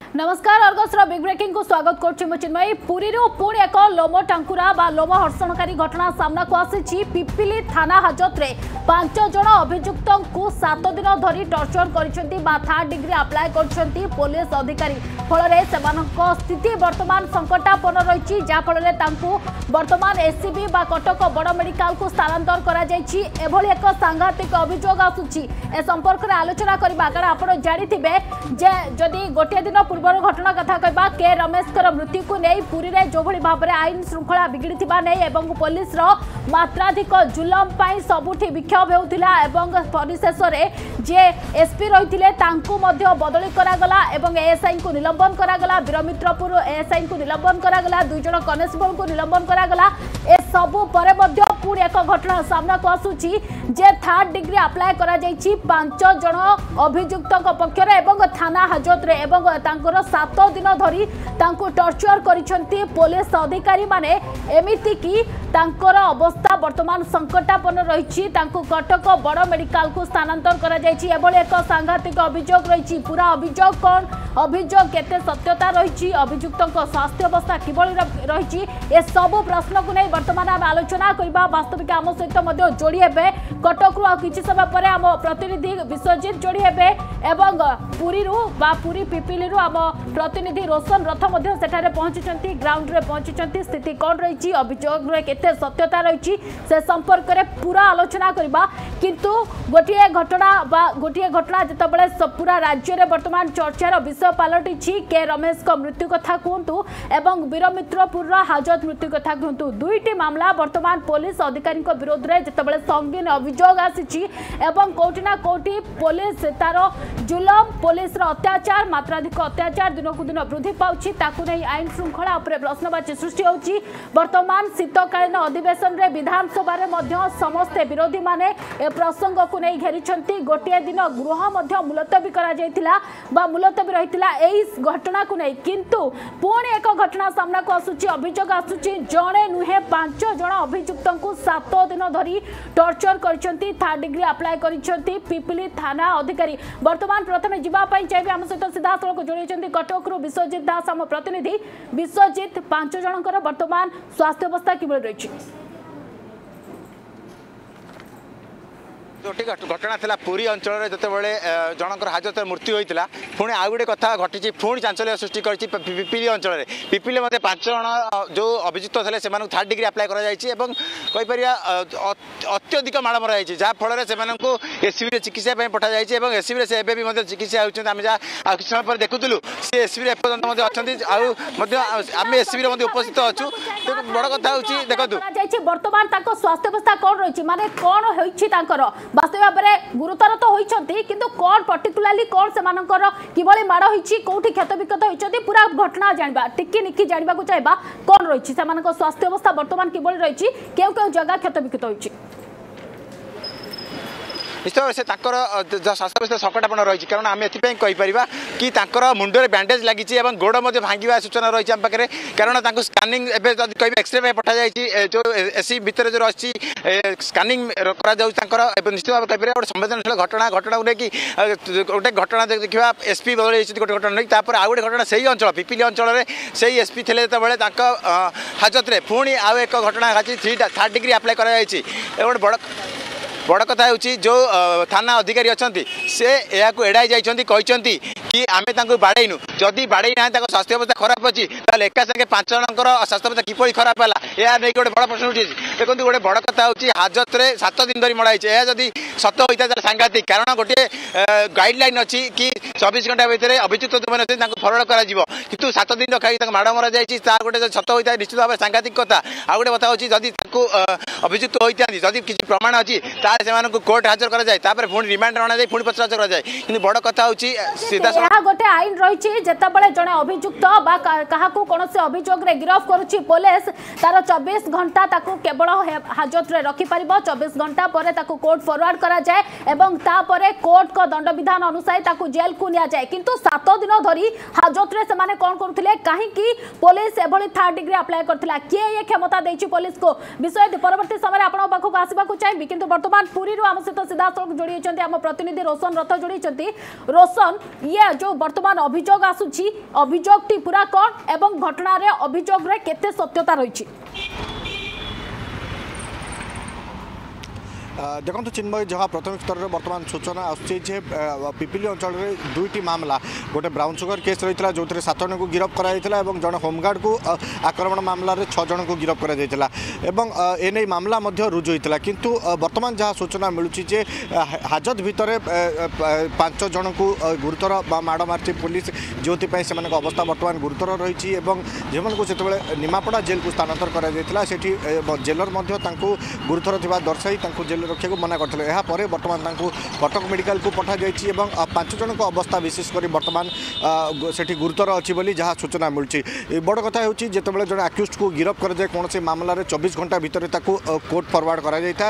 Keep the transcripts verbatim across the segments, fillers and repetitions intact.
नमस्कार अर्गसर big breaking को स्वागत करुचिन्मयी पुरी पुणी एक लोम टांकुरा बा लोम हर्षणकारी घटना सामना को आसी पिपिली थाना हाजत रे पांच जन अभियुक्त को सात दिन धरी टर्चर कर थर्ड डिग्री अप्लाई कर पुलिस अधिकारी फल स्थिति वर्तमान संकटापन्न रही जहाँफल वर्तमान एससीबी बा कटक बड़ मेडिकल को स्थानांतर कर एक सांघातिक अभियोग आसूची ए संपर्क में आलोचना करबा कारण आप जानिथिबे जे जदि गोटे दिन पूर्व घटना कथा कहबा के रमेश मृत्यु को नहीं पुरी रे जो भली भाबरे आईन श्रृंखला बिगड़ी नहीं एवं पुलिस रो मात्राधिक जुलम पाई सबुठी विक्षोभ हेउथिला एवं परिशेष रे जे एसपी रहिथिले तांकु मध्य बदली करागला एवं एएसआई को निलंबन करागला वीरमित्रपुर एएसआई को निलंबन करागला दुई जन कनेस्टेबल को निलंबन करागला ए सबु परे मध्य पुणी एक घटना सामना को आसुची जे थर्ड डिग्री अप्लाई करा जायछि पांच जन अभियुक्तक पक्षरे एवं थाना हाजत रे एवं तांकर सात दिन धरी तांको टर्चर करिसंती पुलिस अधिकारी माने एमिति की तांकर अवस्था वर्तमान संकटापन्न रही कटक बड़ मेडिकल को स्थानांतर करा जायछि एभली एक सांघातिक अभियोग रही पूरा अभियोग कौन अभियोग केते सत्यता रही अभियुक्तक स्वास्थ्य अवस्था किभली रही ए सब प्रश्न को नहीं वर्तमान आम आलोचना करबा वास्तविक आम सहित मध्य जोड़ी हेबे कटक आ किछि समय पर आम प्रतिनिधि विश्वजित जोड़ी हेबे एवं पुरी बा पुरी पिपिली आम प्रतिनिधि रोशन रथ मध्य सेठारे पहुंची ग्राउंड रे पहुंची स्थिति कौन रही अभियोग रे केते सत्यता रही से संपर्क में पूरा आलोचना करबा किंतु गोटे घटना बा गोटे घटना जितेबाला पूरा राज्य में वर्तमान चर्चार विषय पलटि के रमेश का मृत्यु कथा कहतु एवं वीरमित्रपुर हाजत मृत्यु कथा कहतु दुईटी मामला वर्तमान पुलिस अधिकारी विरोध में जितेबाला संगीन अभियोग आसी एवं कोटि ना कोटि पुलिस तार जुलम पुलिस अत्याचार मात्राधिक अत्याचार दिन को दिन वृद्धि पाउछि ताकु नै आईन श्रृंखला उपरे प्रश्नवाची सृष्टि होछि वर्तमान शीतकालीन अधिवेशन रे विधानसभा रे मध्य समस्त विरोधी माने ए प्रसंग को नै घेरिछंती गोटे दिन गृह मध्य मुलतवी करा जायतिला बा मुलतवी रहितिला एई घटना को नै किंतु पुणी एक घटना सामना को आसुछि अभियोग आसुछि जणे नुहे पांच जण अभियुक्त को सात दिन धरी टर्चर करछंती थर्ड डिग्री अप्लाई करछंती पिपिली थाना अधिकारी वर्तमान प्रथमे जिबा पई चाहिबे हम सहित सीधा सड़क जोड़िछंती कटक रु विश्वजित दास आम प्रतिनिधि विश्वजित पांच जनकर वर्तमान स्वास्थ्य अवस्था किभली रही गोटे घटना था पुरी अंचल जो जनकर हाजत मृत्यु होता पुणी आउ गोटे कथा घटी पुणी चांचल्य सृष्टि कर पिपिली अंचल पिपिली मध्य पांच जन जो अभियुक्त थे से थर्ड डिग्री अप्लाई कर अत्यधिक माड़ मरा जहाँफल से एससीबी चिकित्सा पठा जाए एससीबी से एवं चिकित्सा होती आम जहाँ किसी समय पर देखुलु सी एससीबी एपर्तंत अच्छा आम एससीबी उपस्थित अच्छु बड़ कथा हूँ देखो वर्तमान स्वास्थ्य अवस्था कौन रही माने कौन होती वास्तव भाव में गुरुतर तो होती किंतु कौन पर्टिकुलाली कौन से किभली माड़ होती कौटी क्षत विक्षत होती पूरा घटना जानवा टिकी निकी जानवा चाहिए कौन रही स्वास्थ्य अवस्था वर्तमान किभली रही केउ केउ जगह क्षत विक्षत होती निश्चय से स्वास्थ्य अवस्था संकटापन्न रही कारण आम एपार कि मुंडे बैंडेज लगी गोड़ भांगा सूचना रही आम पाखे कारण स्कानिंग कह एक्सरे में पठा जाए जो एसी भितर जो रही स्कानिंग निश्चित भाव कहीपर गोटे संवेदनशील घटना घटना को लेकिन गोटे घटना देखा एसपी बदल गोटे घटना नहीं आउ गोटे घटना से ही अंचल पिपिली अंचल में से एसपी थे जो हाजत में पुणी आउ एक घटना थ्री थर्ड डिग्री अप्लाई कर बड़ बड़ कथा हूँ जो थाना अधिकारी अच्छा से यहाँ एड़ाई जाती कि आम बाड़ेनु जदि बाड़े ना स्वास्थ्य अवस्था खराब अच्छी एका सागे पांच जनकर स्वास्थ्य अवस्था किपरि खराब है यह नहीं गोटे बड़ प्रश्न उठी देखो गोटे बड़ कथा हूँ हाजत में सात दिन धरी मड़ाई यह जदि सत होता है सांघातिक कारण गोटे गाइडलाइन अच्छी कि चौबीस घंटा भितर अभियुक्त जो मैंने अच्छे फरवर्ड कर सात दिन रखा माड़ मरा जाए गोटे सत होता है निश्चित भाव सांघातिक कथा आ गोटे कथा हूँ जदि अभियुक्त होता जदि किसी प्रमाण अच्छी से कोर्ट हाजर कराए पुणी रिमांड अणाई पुणी पचराच कराए कि बड़ कथा हूँ सीधा गोटे आईन रही जितेबाला जड़े अभियुक्त क्या कौन से अभियोग गिरफ करुच्ची पुलिस तार चौबीस घंटा केवल हाजत में रखिपर चौबीस घंटा पर कोर्ट फरवर्ड कराए तापर कोर्ट को दंड विधान अनुसार जेल को नि जाए किंतु सात दिन धरी हाजत में से कौन करते कहीं पुलिस एभली थर्ड डिग्री अप्लाई करथिला किए ये क्षमता देछि पुलिस को विषय परवर्ती समय आपण पाखक आसबाक चाहिए किंतु वर्तमान पुरी आम सहित सीधा सड़क जोड़ी आम प्रतिनिधि रोशन रथ जोड़ी रोशन ये जो वर्तमान अभियोग आसूची अभियोग टी पूरा कौन एवं घटना अभियोग रे केते सत्यता रही? देखो चिन्मय जहाँ प्राथमिक स्तर में बर्तमान सूचना आसुचे पिपिली अंचल में दुईटी मामला गोटे ब्राउन सुगर केस रही है जो सात जन को गिरफ्त कराइला और जड़े होमगार्ड को आक्रमण मामलें छः जन को गिरफ्त कर एने मामला रुजु होता किंतु बर्तमान जहाँ सूचना मिलूँ जे हाजत भितर पांच जन को गुरुतर माड़ मार्च पुलिस जो से अवस्था बर्तमान गुरुतर रही जो निमापड़ा जेल को स्थानांतर कर जेलर गुरुतर थी दर्शाई जेल रखा मना करते बर्तमान कटक मेडिकल को पठा जाइए पांच जन को अवस्था विशेषकर बर्तमान से गुरुतर अच्छी बोली जहाँ सूचना मिलूँ बड़ कथा हूँ जितेबाला जड़े आक्यूज को गिरफ्त कर जाए कौन से मामलें चौबीस घंटा भितर कोर्ट फरवर्ड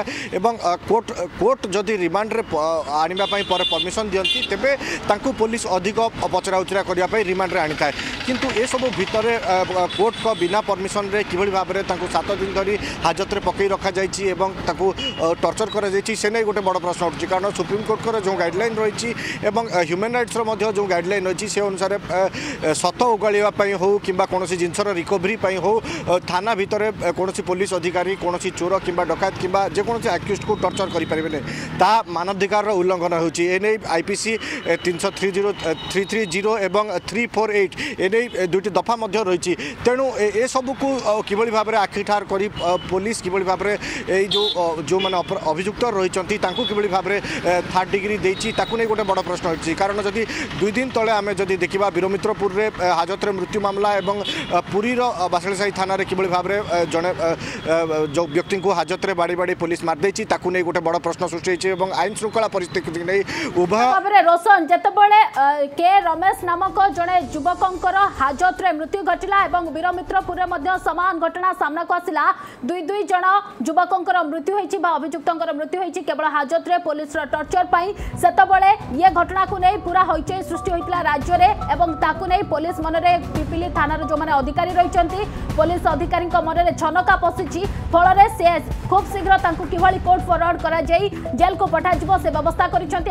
कर कोर्ट कोर्ट जदि रिमांड रे आने परमिशन दियंती तेबे तांकू पुलिस अधिक पचरा उचरा करने रिमांड रे आनी था किंतु ए सब भितर कोर्ट को बिना परमिशन रे किभली भाव में सात दिन धरी हाजत रे पकई रखा जाइए टर्चर से नहीं गोटे बड़ प्रश्न उठुची कारण सुप्रीम कोर्ट जो गाइडलाइन रही ह्यूमन राइट्स जो गाइडलाइन रही से अनुसार सत उगाड़ी हो कि कौन जिनसर रिकवरी हो थाना भितर कौन पुलिस अधिकारी कौन चोर कि डकायत कि जेकोसी आक्यूज को टर्चर करें ता मानवाधिकार उल्लंघन होने आईपीसी तीन सौ three zero three three zero एवं थ्री फोर एट एने दुईटी दफा रही तेणु ए सबू को किभली भाव में आखिठार कर पुलिस किभली भाव में जो जो मैंने अभियुक्त रही कि भाव में थर्ड डिग्री देती नहीं गोटे बड़ प्रश्न होती कारण जदि दुई दिन तले आम जदि देखा वीरमित्रपुर में हाजत मृत्यु मामला एवं पुरीर बासलसाही थाना कि भाव में जड़े जो व्यक्ति को हाजत में बाड़ी बाड़ी पुलिस मारदे नहीं गोटे बड़ प्रश्न सृष्टि होती आईन श्रृंखला परिस्थिति नहीं उभय रोशन जितेबाला के रमेश नामक जड़े युवक हाजत में मृत्यु घटला और वीरमित्रपुर में सामान घटना सामना को आसला दुई दुई जन युवक मृत्यु होती अभियुक्त मृत्यु होती केवल हाजत रे पुलिस टर्चर पाई सेतबले ये घटना को नहीं पूरा हईचई सृष्टि होता राज्य में एवं ताकू नहीं पुलिस मन में पिपिली थाना जो मैंने अधिकारी रही पुलिस अधिकारी मन में छनका पशिची फल से खूब शीघ्र किभली कोर्ट फरवर्ड कर जेल को पठाଯିव से व्यवस्था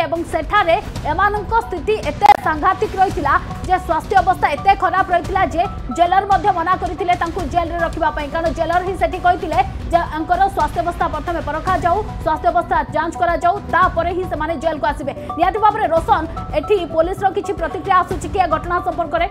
कर स्थिति एत सांघातिक रही जे स्वास्थ्य अवस्था एत खराब रही जे जेलर मना करते जेल में रखापी कारण जेलर ही से स्वास्थ्य अवस्था प्रथम परखा जाऊ स्वास्थ्य अवस्था जांच करा जाऊ तापर ही से माने जेल को आसीबे निहाती भाव में रोशन एठी पुलिस रो किछि प्रतिक्रिया आसुछि कि घटना संपर्क रे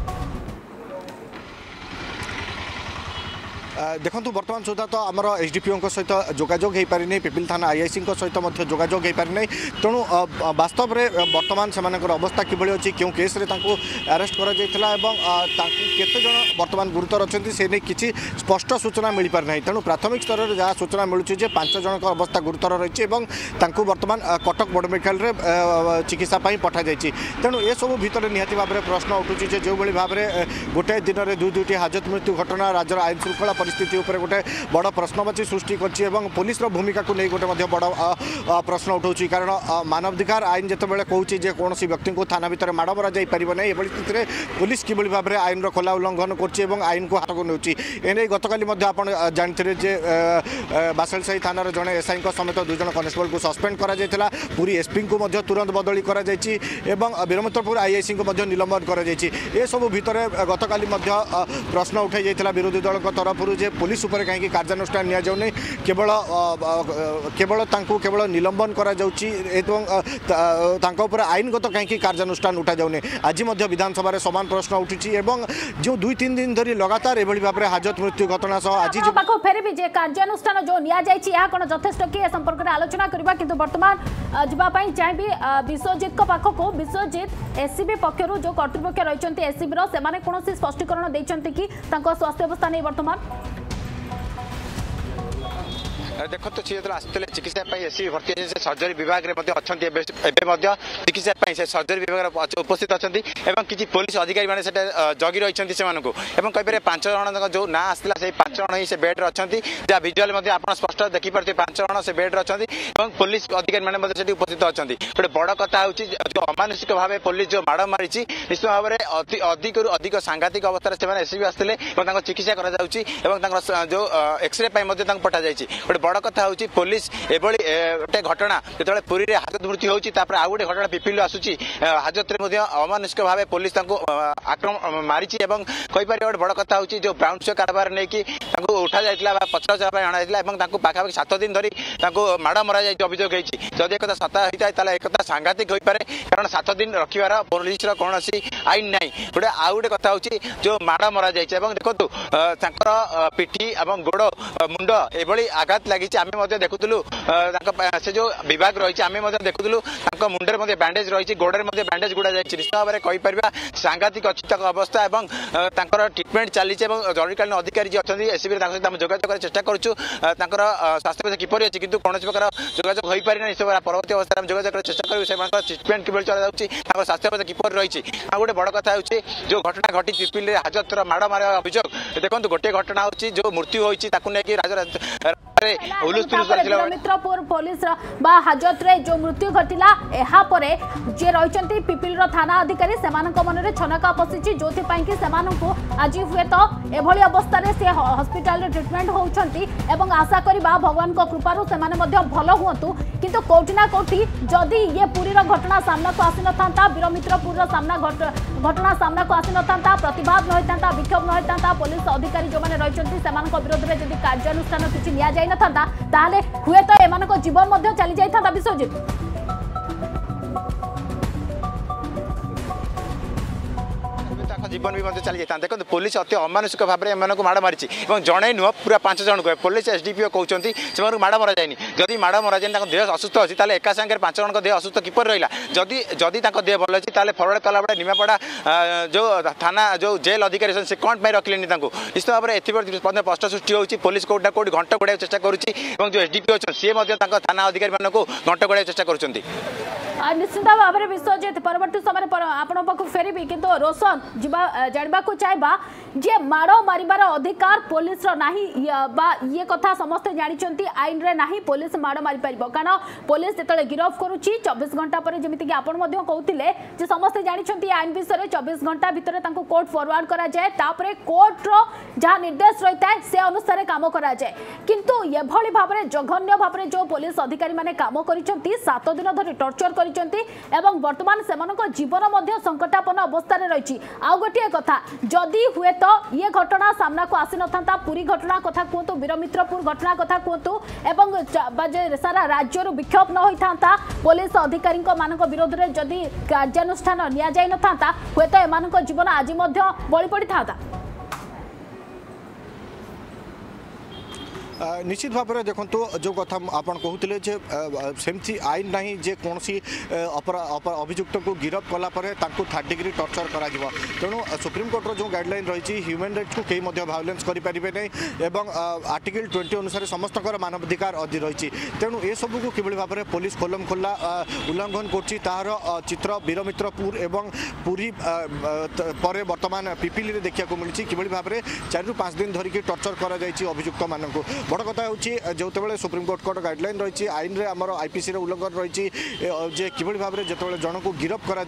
देखो बर्तमान सुधा तो आमर एसडीपीओ सहित जोगाजोग हो पारि पिपिल थाना आईआईसी सहित जोगाजोग हो पारि तेणु वास्तव में बर्तमान से अवस्था किभली अच्छी क्यों केस अरेस्ट करते जन बर्तमान गुरुतर अच्छा से नहीं किसी स्पष्ट सूचना मिल पारि ना तेणु प्राथमिक स्तर में जहाँ सूचना मिलूँ पांच जन अवस्था गुरुतर रही बर्तमान कटक बड़ मेडिकल चिकित्सा पठा जाइए तेणु ए सब भितर निहाती भाव में प्रश्न उठुचे जो भाव में गोटे दिन में दुई दुईटी हाजत मृत्यु घटना राज्यर आईन श्रृंखला परिस्थिति उपर गोटे बड़ प्रश्नवाची सृष्टि कर पुलिस भूमिका को नहीं गोटे बड़ प्रश्न उठाऊँ कारण मानवाधिकार आईन जितेबाला कहूँ कौन व्यक्ति को थाना भितर माड़ मरा जापर ना ये स्थित में पुलिस किभली भाव में आईन खोला उल्लंघन कर आईन को हाथ को नौने गतकाली आप जानते जे बासलसाही थाना जड़े एसआई समेत दुई जन कनेस्टेबल को सस्पेंड कर पुरी एसपी को तुरंत बदली कर वीरमित्रपुर आईआईसी को निलंबन कर सब भितर गतकाली प्रश्न उठाई जाता विरोधी दल तरफ जे पुलिस उपर कहीं कार्यानुष्ठान नि जाऊनी केवल केवल केवल निलंबन करा जाउची एवं तांको उपर आईनगत कहीं कार्यानुष्ठान उठा जाऊनी आज विधानसभा में समान प्रश्न उठी एवं जो दुई तीन दिन धरी लगातार एभली भाव में हाजत मृत्यु घटना सह आज फेर भी जे कार्यानुष्ठान जो निया जायछि या कोन यथेष्ट कि संपर्क में आलोचना करबा किंतु वर्तमान जीवाई चाहिए विश्वजित पाखक विश्वजित एससीबी पक्षर जो कर्तृपक्ष रही एससीबी से कौन स्पष्टीकरण देते कि स्वास्थ्य अवस्था नहीं वर्तमान देखो तो सी जो आसते चिकित्सा एससीबी भर्ती से सर्जरी विभाग में अच्छा चिकित्सा से सर्जरी विभाग उपस्थित अच्छा किसी पुलिस अधिकारी मैंने जगी रही कहीपर पांच जन जो ना आसला से पांच जन ही से बेड्रे अच्छा जहाँ भिजुआल आप स्पष्ट देखिपे पांच जन से बेड्रे अच्छा पुलिस अधिकारी मैंने उपस्थित अच्छा गोटे बड़ कथा हूँ जो अमानुषिक भाव पुलिस जो माड़ मारी निश्चित भाव में अधिक अधिक सांघातिक अवस्था से एससीबी आसते चिकित्सा कर जो एक्सरे पठा जाए गोटे बड़ कथा हूँ पुलिस एभली गोटे घटना जो पुरी में हाजत मृत्यु होती आउ गोटे घटना पिपिल आसूची हाजत अमानुषिक भाव पुलिस आक्रमण मारी कहीपर गोटे बड़ कथा हूँ जो ब्राउन सुगर कारबार नहीं कि उठा जाता पचरा अणाई पाखापाखि सात दिन धरी माड़ मरा जाए अभियोग होती जदि एक सता होता है एक सांघातिक हो पाए कारण सात दिन रखार पुलिस कौन आईन ना गोटे आउ गोटे कथा हूँ जो माड़ मरा जाए देखो पिठी और गोड़ मुंड एभली आघात लगी आम देखुलु से जो विभाग रही आम देखुलु मुंडे बैंडेज रही गोड़े बैंडेज गुड़ा जाए निश्चित भाव में कहीपर सांघातिक अच्छी अवस्था और ट्रिटमेंट चली जरूरीकालीन अधिकारी जी अच्छा एसबी सहित जोगाजोग चेष्टा करूँ स्वास्थ्य किपर अच्छी कितु कौन प्रकार जोगाजोग हो पारि ना सब परवर्त अवस्था जोगाजोग चेष्टा करूँ से ट्रिटमेंट किभली चल स्वास्थ्य अवस्था किपर रही गोटे बड़ कथा हूँ जो घटना घटी पिपिल हाजत माड़ मारा अभियोग देखो गोटे घटना हूँ जो मृत्यु होती मित्रपुर पुलिस हाजत रे जो मृत्यु घटिला एहा परे जे रही पिपिल थाना अधिकारी से मन में छनका पशिची जो कि आज हुए तो एभली अवस्था से हॉस्पिटल रे ट्रीटमेंट होउछंती एवं आशा करिबा भगवान को कृपारु से भल हुंतु किंतु कोठी ना कोठी जदि ये पुरी घटना सामना को आसी नथांता वीरमित्रपुर सामना घटना सामना को आसी नथांता प्रतिवाद न होइतांता विक्षोभ न होइतांता पुलिस अधिकारी जो माने रहिछंती सेमानक विरोध रे जदि कार्यानुष्ठान किछि निया जाय नथांता ताले हुए तो एमानक जीवन मध्य चली जाइथांता विश्वजित जीवन भी चली जाता देखो पुलिस अति अमानुषिक भाव में माड़ मारी जड़े नुह पूरा पांच जन कहे पुलिस एसडीपीओ कहते से माड़ मरा जाए जदि माड़ मरा जाए देह असुस्थ अच्छी ताले एका सागर पांच जन देह असुस्थ किपर रहा जदि जदि देह भल अच्छी ताले फरवर्ड कला बेले निमापड़ा जो थाना जो जेल अधिकारी से कौन पर रखिले निश्चित भाव में एथपर स्पष्ट सृष्टि होती पुलिस कौटा कौट घंट गोड़ा चेष्टा करुच्ची जो एसडीपीओ अच्छे सी थाना अधिकारी मानक घंट गोड़ा चेष्टा कर निश्चित भाव में विश्वजित परवर्त समय आपण पाक फेरबी किंतु रोशन जानवा को चाहबा जे माड़ मारिबार अधिकार पुलिस नाही ये कथा समस्ते जानी आईन रे नाही पुलिस माड़ मारी पारिबो कारण पुलिस जेतले गिरफ करूची चौबीस घंटा पर जमिति कि आपण मध्य कहउतिले जे समस्ते जानी आईन विषय चौबीस घंटा भितर तांको कोर्ट फॉरवर्ड करा जाए तापरे कोर्ट रो जहाँ निर्देश रही है से अनुसार काम करा जाए किंतु ये भली भाव में जघन्य भाव में जो पुलिस अधिकारी माने काम करिसंती सात दिन धरि टॉर्चर करिसंती एवं वर्तमान सेमानक जीवन मध्य संकटापन्न अवस्था रे रहिछि आ गोटे कथा जदि हुए तो ये घटना सामना को आसी नथांता पुरी घटना कथा कहतु वीरमित्रपुर घटना कथा कहतु एवं सारा राज्य विक्षोभ न होइथांता पुलिस अधिकारी मानक विरोध रे जदि कार्यानुष्ठान निया जाय नथांता हुए तो एमानक जीवन आज मध्य बळी पड़ी थांता निश्चित भाव में देखो जो कथा आप कहते सेमती आईन ना जे कौन अभियुक्त को गिरफ कलापर थर्ड डिग्री टर्चर करा तेणु सुप्रीमकोर्टर जो गाइडलाइन रही ह्यूमन राइट्स को कई भायोलेंस करेंगे नहीं एवं आर्टिकल ट्वेंटी अनुसार समस्त मानवाधिकार अधि रही तेणु ए सबू को किभली भाव में पुलिस खोलम खोला उल्लंघन कर चित्र वीरमित्रपुर एवं पुरी पर बर्तमान पिपिली रे देखा मिली किभली भाव में चार रु पांच दिन धरिकी टर्चर करा अभियुक्त मानक बड़ कथा हूँ जो सुप्रीमकोर्ट गाइडलाइन रही आईन रे आमर आईपीसी उल्लंघन रही जे किभली भाव में जो जन को गिरफ करा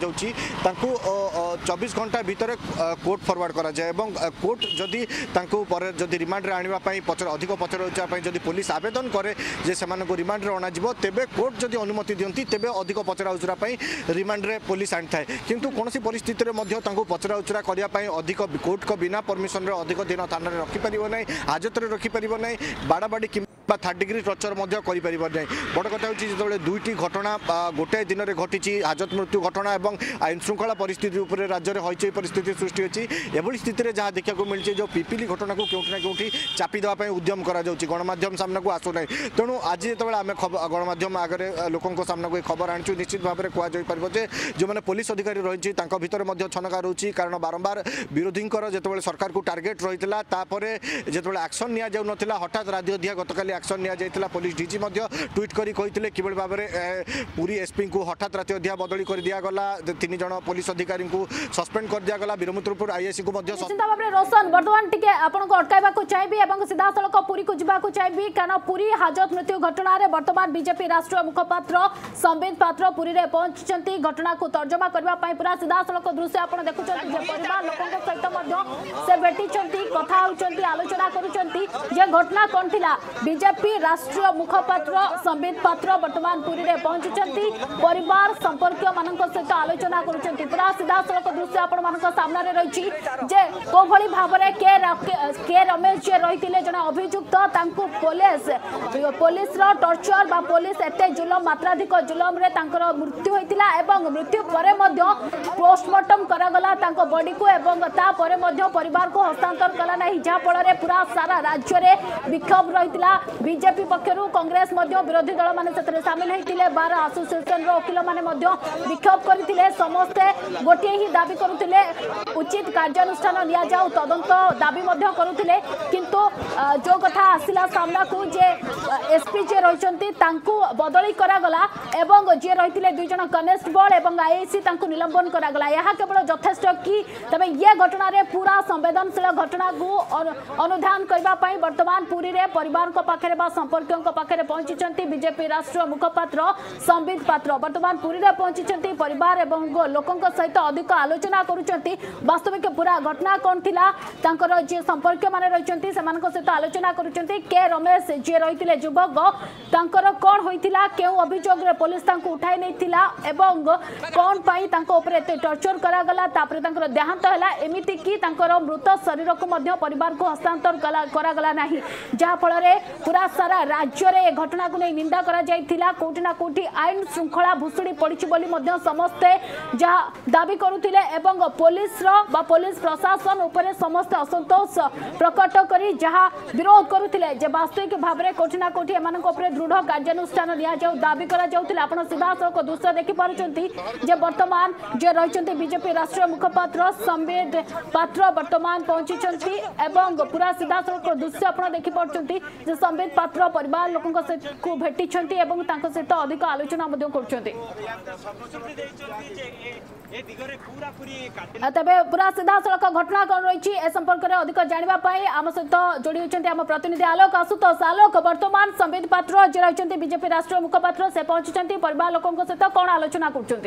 चौबीस घंटा भितर कोर्ट फॉरवर्ड करा जाए एवं कोर्ट जदि जदि रिमांड रे आनिबा पई पचर अधिक पचर जदि पुलिस आवेदन करे जे सेमान को रिमांड रे अणाजिबो तेबे कोर्ट जदि अनुमति दियंती तेबे अधिक पचरा उचरा पई रिमांड रे पुलिस आनिथाय किंतु कोनोसी परिस्थिति रे मध्य तांको पचरा उचरा करिया पई अधिक कोर्ट को बिना परमिशन रे अधिक दिन थाना रे रखि परिबो नै हाजत रे रखि परिबो नै बाड़ाबाड़ी कि थर्ड डिग्री टर्चर कर बड़ कथा हूँ जो दुईटी घटना गोटे दिन में घटी हाजत मृत्यु घटना और आईन श्रृंखला परिस्थिति उपर राज्य में हईचई परिस्थिति सृष्टि होती एभली स्थित में जहाँ देखा मिली जो पिपिली घटना को कौटी ना कौटी चापी देवाई उद्यम कर गणमाध्यम सामना को आसूना तेणु आज जो आम गणमाध्यम आगे लोकों सामना को खबर आनी निश्चित भाव में कहुपर जो मैंने पुलिस अधिकारी रही भितर छनका रोचे कारण बारंबार विरोधी जो सरकार को टार्गेट रही है जो एक्शन नि जाऊला हठात राधी अधिया गतकाली एक्शन निया जाइतिला पुलिस डीजी मध्य ट्वीट करी कहितिले किबल भाव में पूरी एसपी को हठात राति अधिया बदली कर दिया गला तीन जन पुलिस अधिकारी को सस्पेंड कर दिया गला वीरमित्रपुर आईएससी को मध्य चिंता भाव में रोशन वर्तमान टिके आपन को अटकाइबा को चाहिबी एवं सीधा सड़क पुरी को जिबा को चाहिबी कारण पुरी हाजत मृत्यु घटना रे वर्तमान बीजेपी राष्ट्रीय मुखपात्र संबित पात्र पुरी रे पहुंचचंती घटना को तर्जमा करबा पई पूरा सीधा सड़क दृश्य आपन देखुचंती जे परिवार लोकन के सहित मध्य से भेटिचंती कथा होचंती आलोचना करूचंती जे घटना कोन थिला बीजेपी राष्ट्रीय मुखपात्र संबित पात्र वर्तमान पुरी में पहुंची परिवार संपर्क मान सहित आलोचना कर पूरा सीधा सड़क दृश्य आपण सामने रही को भली भाव में के के रमेश जे रही जड़े अभियुक्त पुलिस पुलिस टर्चर बा पुलिस एते जुलम मात्राधिक जुलम रे तांकर मृत्यु होइतिला एवं मृत्यु परे मध्य पोस्टमार्टम करागला तांको बॉडी को एवं ता परे मध्य परिवार को हस्तांतर कला नाही जा फल रे पूरा सारा राज्य रे विक्षोभ रहितिला बीजेपी पक्षरु कांग्रेस मध्य विरोधी दल माने सेतरे शामिल हेतिले बार एसोसिएशन रो वकील माने मध्य विक्षोभ करथिले समस्ते गोटे ही दाबी करुथिले उचित कार्यानुष्ठान निया जाऊ तदंत दाबी मध्य करुथिले किंतु जो कथा आसिला सामना को जे एसपी जे रहिचंती तांकु बदली करागला एवं जे रहितिले दुई जन कनेस्टेबल एवं आईसी तांकु निलंबन करागला यहा केवल यथेष्ट कि तबे ये घटना रे पूरा संवेदनशील घटना को अनुधान करबा पई वर्तमान पुरी रे परिवार को पाखरे बा संपर्कियों को पाखरे पहुंचीचंती बीजेपी राष्ट्रीय मुखपात्र संबित पात्र वर्तमान पुरी रे पहुंचीचंती परिवार एवं लोकों सहित अधिक आलोचना करूचंती वास्तविक पूरा घटना कोन थिला तांकर जे संपर्क माने रहिचंती सेमानक सहित आलोचना करूचंती के रमेश जे रहितिले युवक तांकर कोन होइतिला केउ अभियोग रे पुलिस तांको उठाई नैतिला एवं कोन पाई तांको ऊपर एते टॉर्चर करा गला तापर तांकर देहांत हला एमिति कि तांकर मृत शरीर को मध्य परिवार को हस्तांतर करा गला नाही जा फल रे पूरा सारा राज्य रे घटना को नै निंदा करा जायतिला कोठी ना कोठी आईन श्रृंखला भुसुडी पड़िछि बोली मध्य समस्ते जा दाबी करूतिले एवं पुलिस रो बा पुलिस प्रशासन ऊपर समस्त असंतोष प्रकट करी जहा विरोध करूतिले जे वास्तविक भाव रे कोठी ना कोठी एमानक ऊपर दृढ़ कार्यानुष्ठान निया जाऊ दाबी करा जाउतिला आपण सीधा सड़क दृश्य देखि पारुचंती जे वर्तमान जे रहिचंती बीजेपी राष्ट्रीय मुखपात्र संबित पात्र वर्तमान पहुंचीचंती एवं पूरा सीधा सड़क दृश्य आपण देखि पारुचंती जे संबित पात्र परिवार लोकन सहित को भेटिचंती एवं तांको सहित अधिक आलोचना मध्य करचंती तबे पूरा सीधा सड़क घटना कौन रही ए संपर्क में अधिक जानापी आम सहित जोड़ी होती आम प्रतिनिधि आलोक आशुतोष आलोक वर्तमान संबित पात्र जे रही बीजेपी राष्ट्रीय मुखपात्र से पहुंची परिवार लोकों सहित कौन आलोचना कर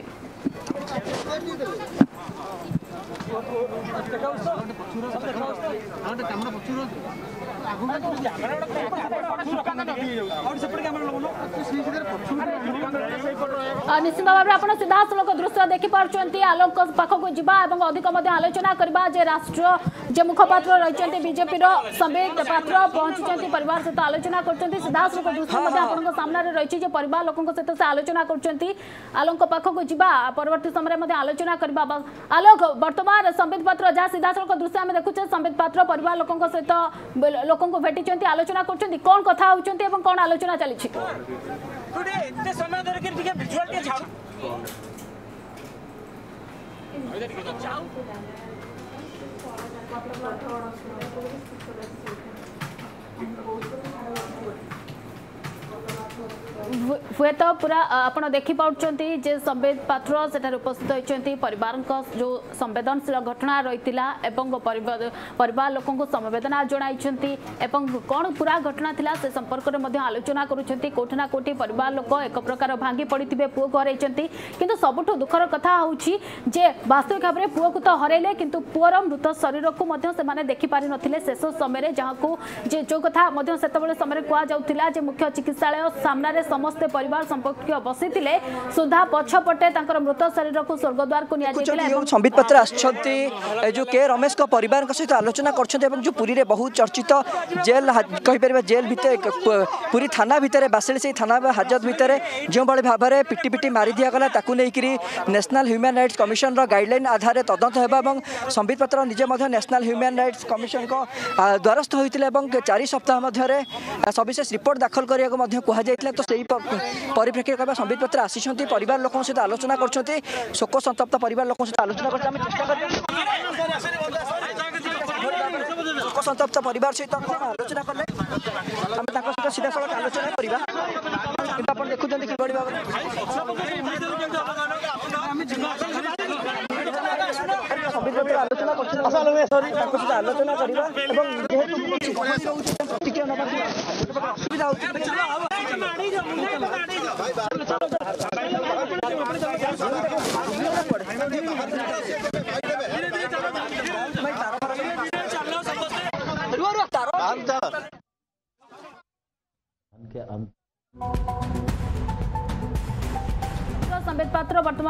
निश्चित भाव में सीधा सड़क दृश्य देखिपुंट आलोक पाखक जावा अधिक आलोचना करवा जे राष्ट्र जे मुखपात्र रही बीजेपी संबित पात्र पहुंची परिवार सहित आलोचना कर सीधा सड़क दृश्य सामने रही परिवार लोकों सहित से आलोचना कर आलोक पाखक जावा परवर्ती समय आलोचना करवा आलोक वर्तमान संबित पात्र जहाँ सीधा सड़क दृश्य आम देखुचे संबित पात्र परिवार लोकों सहित लोकों को भेटी आलोचना कर कौन कथा होती कौन आलोचना चली हुए तो पूरा आपड़ देखिपुंट जे संबित पात्र सेठार उपस्थित होती परिवार जो संवेदनशील घटना रही परिवार लोकों संवेदना जनाई कौन पूरा घटना थिला से संपर्क में आलोचना करुँच कोठिना कोठी परिवार लोक एक प्रकार भांगी पड़े पुओ को हरई किंतु सबुठ दुखर कथा होची जे वास्तविक भाव में पुओ को तो हरइले किंतु पुओर मृत शरीर को से देखिपारि नथिले शेष समय जहाँ को जे जो कथा से समय कहुला जे मुख्य चिकित्सालय सामने समस्ते परिवार संपर्क बसी सुधा पछपटे मृत शरीर को स्वर्गद्वार को संबित पात्र आछंती जो के रमेश का परिवार सहित आलोचना कर जो पुरी रे बहुत चर्चित जेल कहीपर जेल भितर पुरी थाना भितर बासिल से थाना हाजत भितर जो भाई भाव में पिटी पिटी मारी दिगला national human rights commission guideline आधार तदंत होगा संबित पात्र निजे नेशनल ह्यूमन राइट्स कमिशन को द्वारस्थ होते चार सप्ताह मध्य सविशेष रिपोर्ट दाखल करने को कहुला तो सही परिप्रेक्षी कह संबित पात्र आसी परिवार लोकों सहित आलोचना कर शोक संतप्त परिवार लोकों सहित आलोचना कर शोक संतप्त परिवार सहित आलोचना कले सहित सीधा सड़क आलोचना करवा देखुं किभली भाव संबित पात्र आलोचना आलोचना करवा प्रतिक्रिया ना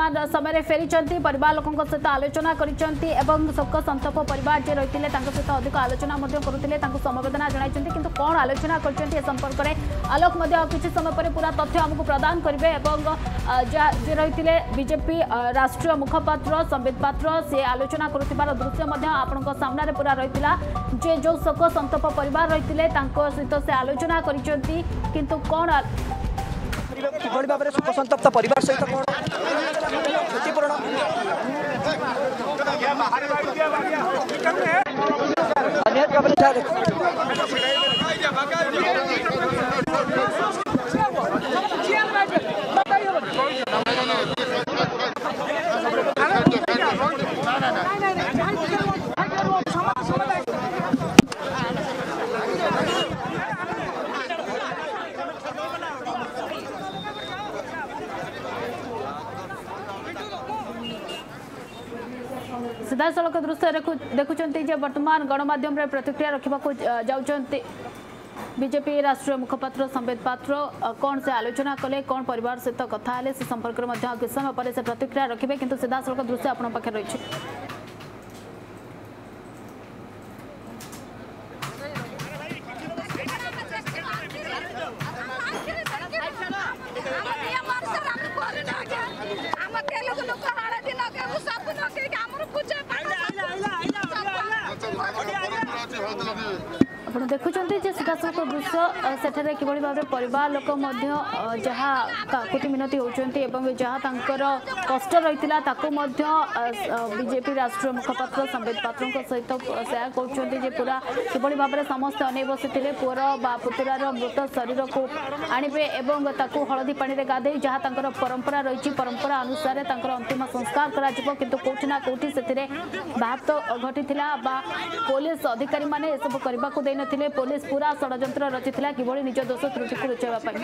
वर्तमान समय फेरी परिवार लोकों सहित आलोचना करिसेंती एवं शोक संताप परिवार जे रही सहित अधिक आलोचना करुले समवेदना जनाइछंती किंतु कौन आलोचना करछंती ए संपर्क में आलोक किसी समय पर पूरा तथ्य आमको प्रदान करेंगे एवं जे रही बीजेपी राष्ट्रीय मुखपात्र संबित पात्र से आलोचना करुथिबार दृश्य आपण सामने पूरा रही जे जो शोक संताप परिवार रही सहित से आलोचना करिसेंती किंतु कौन किभଳି ଭାବରେ ଶୋକ ସନ୍ତପ୍ତ ପରିବାର ସହିତ କଣ କ୍ଷତିପୂରଣ ନିହାତି ଭାବରେ ଯାହା सीधा सड़क दृश्य देखुं वर्तमान गणमाध्यम प्रतिक्रिया रखा जाउछंती बीजेपी राष्ट्रीय मुखपात्र संबित पात्र कौन से आलोचना कले कौन परिवार सहित कथा से संपर्क में किस समय पर से प्रतिक्रिया रखिए किंतु सीधा सड़क दृश्य आपण पाखे रही ଆପଣ ଦେଖୁଛନ୍ତି ଯେ ସିଧାସଳଖ ଦୃଶ୍ୟ ସେଠାରେ କିଭଳି ଭାବରେ ପରିବାର ଲୋକ ମଧ୍ୟ ଯାହା କାକୁତି ମିନତି ହେଉଛନ୍ତି ଏବଂ ଯାହା ତାଙ୍କର କଷ୍ଟ ରହିଥିଲା ତାକୁ ମଧ୍ୟ ବିଜେପି ରାଷ୍ଟ୍ରୀୟ ମୁଖପାତ୍ର ସମ୍ବିତ ପାତ୍ରଙ୍କ ସହିତ ସେୟାର କରୁଛନ୍ତି ଯେ ପୁରା କିଭଳି ଭାବରେ ସମସ୍ତେ ଅନେଇ ବସିଥିଲେ ପୁଅର ବା ପୁତୁରାର ମୃତ ଶରୀରକୁ ଆଣିବେ ଏବଂ ତାକୁ ହଳଦୀ ପାଣିରେ ଗାଧେଇ ଯାହା ତାଙ୍କର ପରମ୍ପରା ରହିଛି ପରମ୍ପରା ଅନୁସାରେ ତାଙ୍କର ଅନ୍ତିମ ସଂସ୍କାର କରାଯିବ କିନ୍ତୁ କୋଉଠି ନା କୋଉଠି ସେଥିରେ ବାହାତ ଘଟିଥିଲା ବା ପୋଲିସ ଅଧିକାରୀମାନେ ଏସବୁ କରିବାକୁ ଦେଇ नथिले पुलिस पूरा षड्यंत्र रचिथिला किभଳି निज दोष त्रुटि को लुचाइबा पई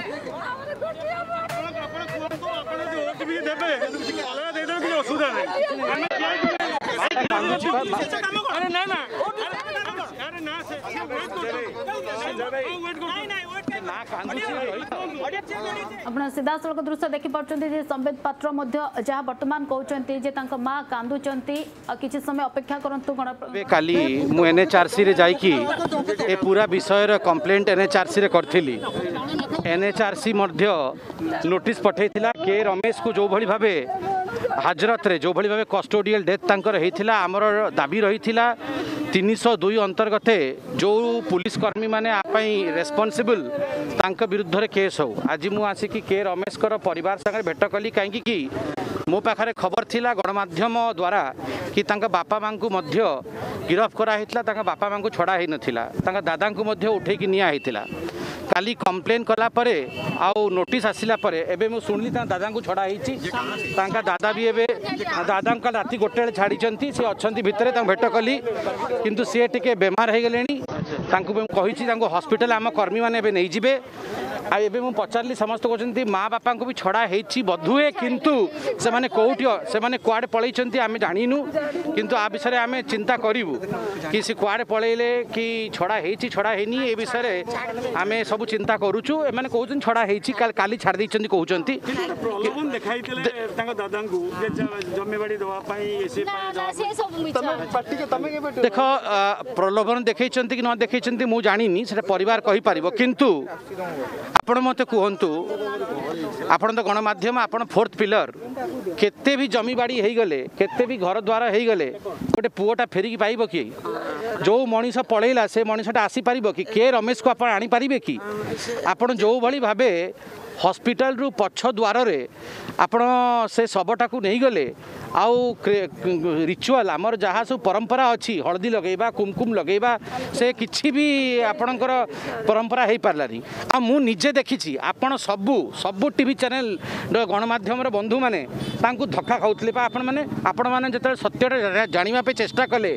अपना सीधा सड़क दृश्य देखि पार्छन्ती जे संबित पात्र मध्य जहाँ वर्तमान कहउछन्ती जे तांको मां कांदुचन्ती किछि समय अपेक्षा करंतु गण काली मु एनएचआरसी रे जाई कि ए पूरा विषय रे कंप्लेंट एनएचआरसी रे करथिली एनएचआरसी मध्य नोटिस पठैथिला के रमेश को जो भली भाबे हाजरत रे जो भली भाबे कस्टोडियल डेथ तांकर हेथिला हमर दाबी रहिथिला तीन सौ दुई अंतर्गत जो पुलिस कर्मी माने आपाई रेस्पॉन्सिबल तांक विरुद्ध रे केस हो आज मु आसिकी के रमेश कर परिवार संगे भेट कली कहीं कि मो पाखरे खबर थिला गणमाध्यम द्वारा कि तांका बापा मां को मध्य गिरफ करा हितला तांका बापा मां को छड़ा ही नथिला तांका दादा को मध्य उठे कि निया हितला काली कंप्लेन कला परे आउ नोटिस आसिला परे एबे मु सुनली ता दादा को छड़ा हिची तांका दादा भी एबे दादा का राति गोटे छाड़ी से अच्छी भितर भेट कली किंतु सी टे बेमार हो गले कही हॉस्पिटल आम कर्मी मैंने नहीं जीवे आए मु पचारि समस्त कहते माँ बापा को भी छड़ा होती बधुए किंतु से माने कौटी से माने कुआडे पलैछंती आमे जानिनु किंतु आ विषय आमे चिंता करिवु कि से कुआडे पलैले कि छड़ा हेची छड़ा हेनी ए विषय आमे सब चिंता करूछु ए माने कहउछन छड़ा हेची काली छाड़ दैछंती कहउछंती प्रलोभन देखाइतले तांका दादा को जमीबाड़ी दवा पई एसे देख प्रलोभन देखैछंती कि न देखैछंती मु जानिनी से परिवार कहि परिबो किंतु आपण मते कहतु आपण तो गणमाध्यम आपण फोर्थ पिलर केते भी जमी बाड़ी हो गले केते भी घर द्वार हो गले गोटे पुओटा फेरिकी पाइब कि जो मनीष पलैला से मनीषटा आसी पारिबो कि के रमेश को आपण आनी पारिबे कि आपण जो भली भाबे हॉस्पिटल रु पछ द्वार रे आपण से शवटा को नहीं गले आउ रिचुअल आमर जहाँ सब परंपरा अच्छी हलदी लगेबा कुमकुम लगेबा से किछि भी आपणकर परंपरा हो पार्लानी आ मु निजे देखी आपण सबू सबू टीवी चैनल गणमाध्यम बंधु मैंने धक्का खाऊले आपण मैंने आपण मैंने जो सत्य जाना चेष्टा कले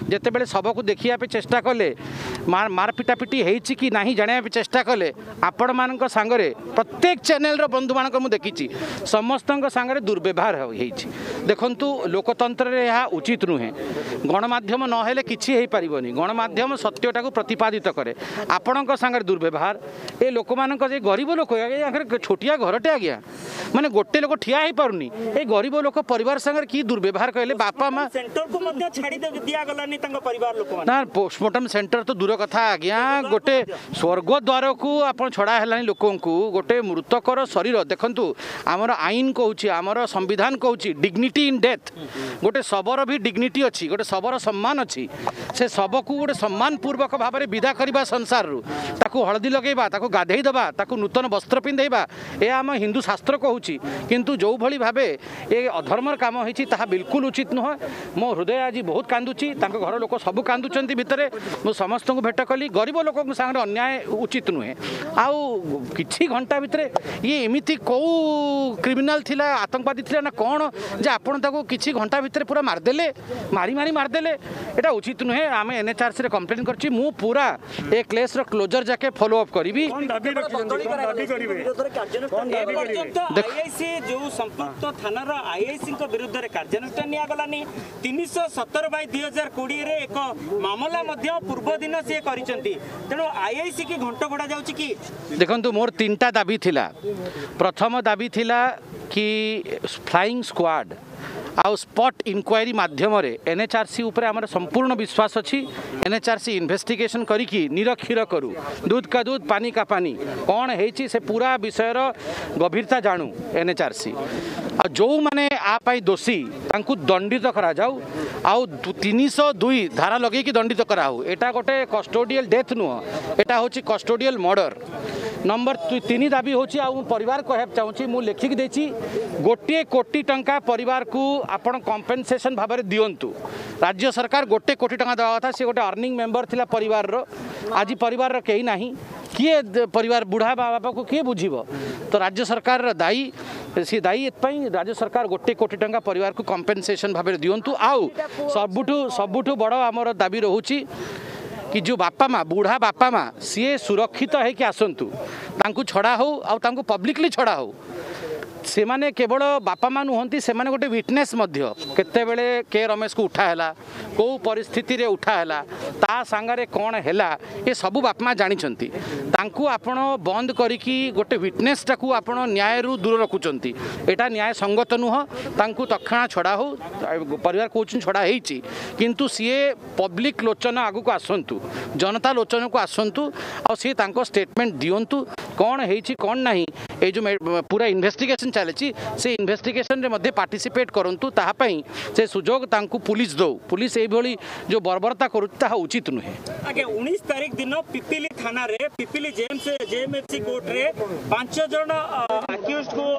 जितेबले शव को देखिया पे चेष्टा कले मार मार पिटापिटी होती कि नहीं जाना चेष्टा कले आपण मान सांगरे प्रत्येक चैनल बंधु मान मुझे देखी समस्त सांगरे दुर्व्यवहार होती देखु लोकतंत्र में यह उचित नुहे गणमाध्यम नहेले किछि हेई पारिबनी गणमाध्यम सत्यटा को प्रतिपादित करे आपण सांगरे दुर्व्यवहार ए लोक मान गरीब लोक छोटिया घरटे आज्ञा माने गोटे लोक ठिया हो पारुनी ए गरीब लोक परिवार संगे की दुर्व्यवहार कहले बापा माँ सेंटर को मध्य छाड़ी दे दिया गलानी तंग परिवार लोक ना पोस्टमार्टम सेंटर तो दूर कथा आज्ञा गोटे स्वर्ग द्वार को आपण छड़ा हेलानी लोकन को गोटे मृतकर शरीर देखंतु आमर आईन कहूची आमर संविधान कहूची डिग्निटी इन डेथ गोटे शबर भी डिग्निटी अच्छी गोटे शबर सम्मान अच्छी से शब को गोटे सम्मान पूर्वक भाव में विदा करवा संसार रु ताकू हलदी लगेबा ताकू गाधेई दबा ताकू नूतन वस्त्र पिंधेबा ए आम हिंदू शास्त्र कहूची किंतु जो भली भावे ए अधर्मर काम होईची ताहा बिल्कुल उचित नुह मो हृदय आज बहुत कांदुची तांको घर लोक सब कांदुचंती भितरे मो समस्त को भेट कली गरीब लोक संगे अन्याय उचित नुहे आउ किछि घंटा भितरे ये एमिति कौ क्रिमिनाल थिला आतंकवादी थिला ना कौन जे आपण ताको किछि घंटा भितरे पूरा मारदेले मारी मारी मारदेले एटा उचित नुहे आम एनएचआरसी रे कंप्लेन करछि मु पूरा ए केस रो क्लोजर जाके फॉलो अप करिवि आईआईसी जो संपृक्त थानार आईआईसी विरुद्ध में कार्यानुष्ठान निगलानी तीन सौ सतर बै दुई हजार कोड़े एक मामला पूर्व दिन सी कर तेणु आईआईसी की घंट घोड़ा जाऊँ कि देखो मोर तीन टा दाबी थिला प्रथम दाबी थिला कि फ्लाइंग स्क्वाड आउ स्पॉट इनक्वारी माध्यम एनएचआरसी उपर आमर संपूर्ण विश्वास अच्छी एनएचआरसी इन्वेस्टिगेशन करिकी निरक्षीर करू दूध का दूध पानी का पानी कौन है से पूरा विषयर गभीरता जानू एनएचआरसी आ जो माने आपाई दोषी तांकु दंडित करा जाऊ आउ तीन सौ दुई धारा लगे कि दंडित कराऊ एटा गोटे कस्टोडियल डेथ नुह एटा होची कस्टोडियल मर्डर नंबर तीन दाबी होची आ परिवार कहब चाहूँगी मु लिखिक देची गोटे कोटी टंका परिवार को आपण कंपेनसेशन भाव में दिंतु राज्य सरकार गोटे कोटी टंका देवा कथा सी गोटे अर्निंग मेंबर थिला परिवार रो आज परिवार रो कहीं नहीं किए परिवार बुढ़ा बापा को किए बुझीब तो राज्य सरकार दायी सी दायी एपाई राज्य सरकार गोटे कोटी टंका परिवार को कंपेनसेशन भाव में दिंतु आउ सबुठु सबुठु बड़ आमर दाबी रोची कि जो बापा माँ बुढ़ा बापा माँ सी सुरक्षित है कि आसतु तांकु छड़ा हो आउ तांकु पब्लिकली छड़ा हो से माने केवल बापा माँ नुहंती से माने गोटे विटनेस मध्य केतेबेले के रमेश को उठाला कौ परिस्थिति रे उठाला ता सांगारे कौन हैला ये सबू बापा माँ जानिछंती तांकु आपण बंद करिकी गोटे विटनेस टाकू आपण न्याय रु दूर रखुचंती एटा न्याय संगत नुह तांकु तक्षणा छड़ा हो परिवार कोचिन छड़ा हेची किंतु सीए पब्लिक लोचन आगु को आसंतु जनता लोचन को आसंतु आ सी तांको स्टेटमेंट दियंतु कौन हेची कौन नहीं ए जो पूरा इन्वेस्टिगेशन चली से इन्वेस्टिगेशन रे मध्य पार्टिसिपेट करंतु ताहा पई से सुजोग तांकु पुलिस दो पुलिस ए भली जो बर्बरता करू ताहा उचित नुहे आगे उन्नीस तारीख दिन पिपिली थाना रे पिपिली जेएमसी जेएमएफसी कोर्ट रे पांच जन अक्यूज्ड को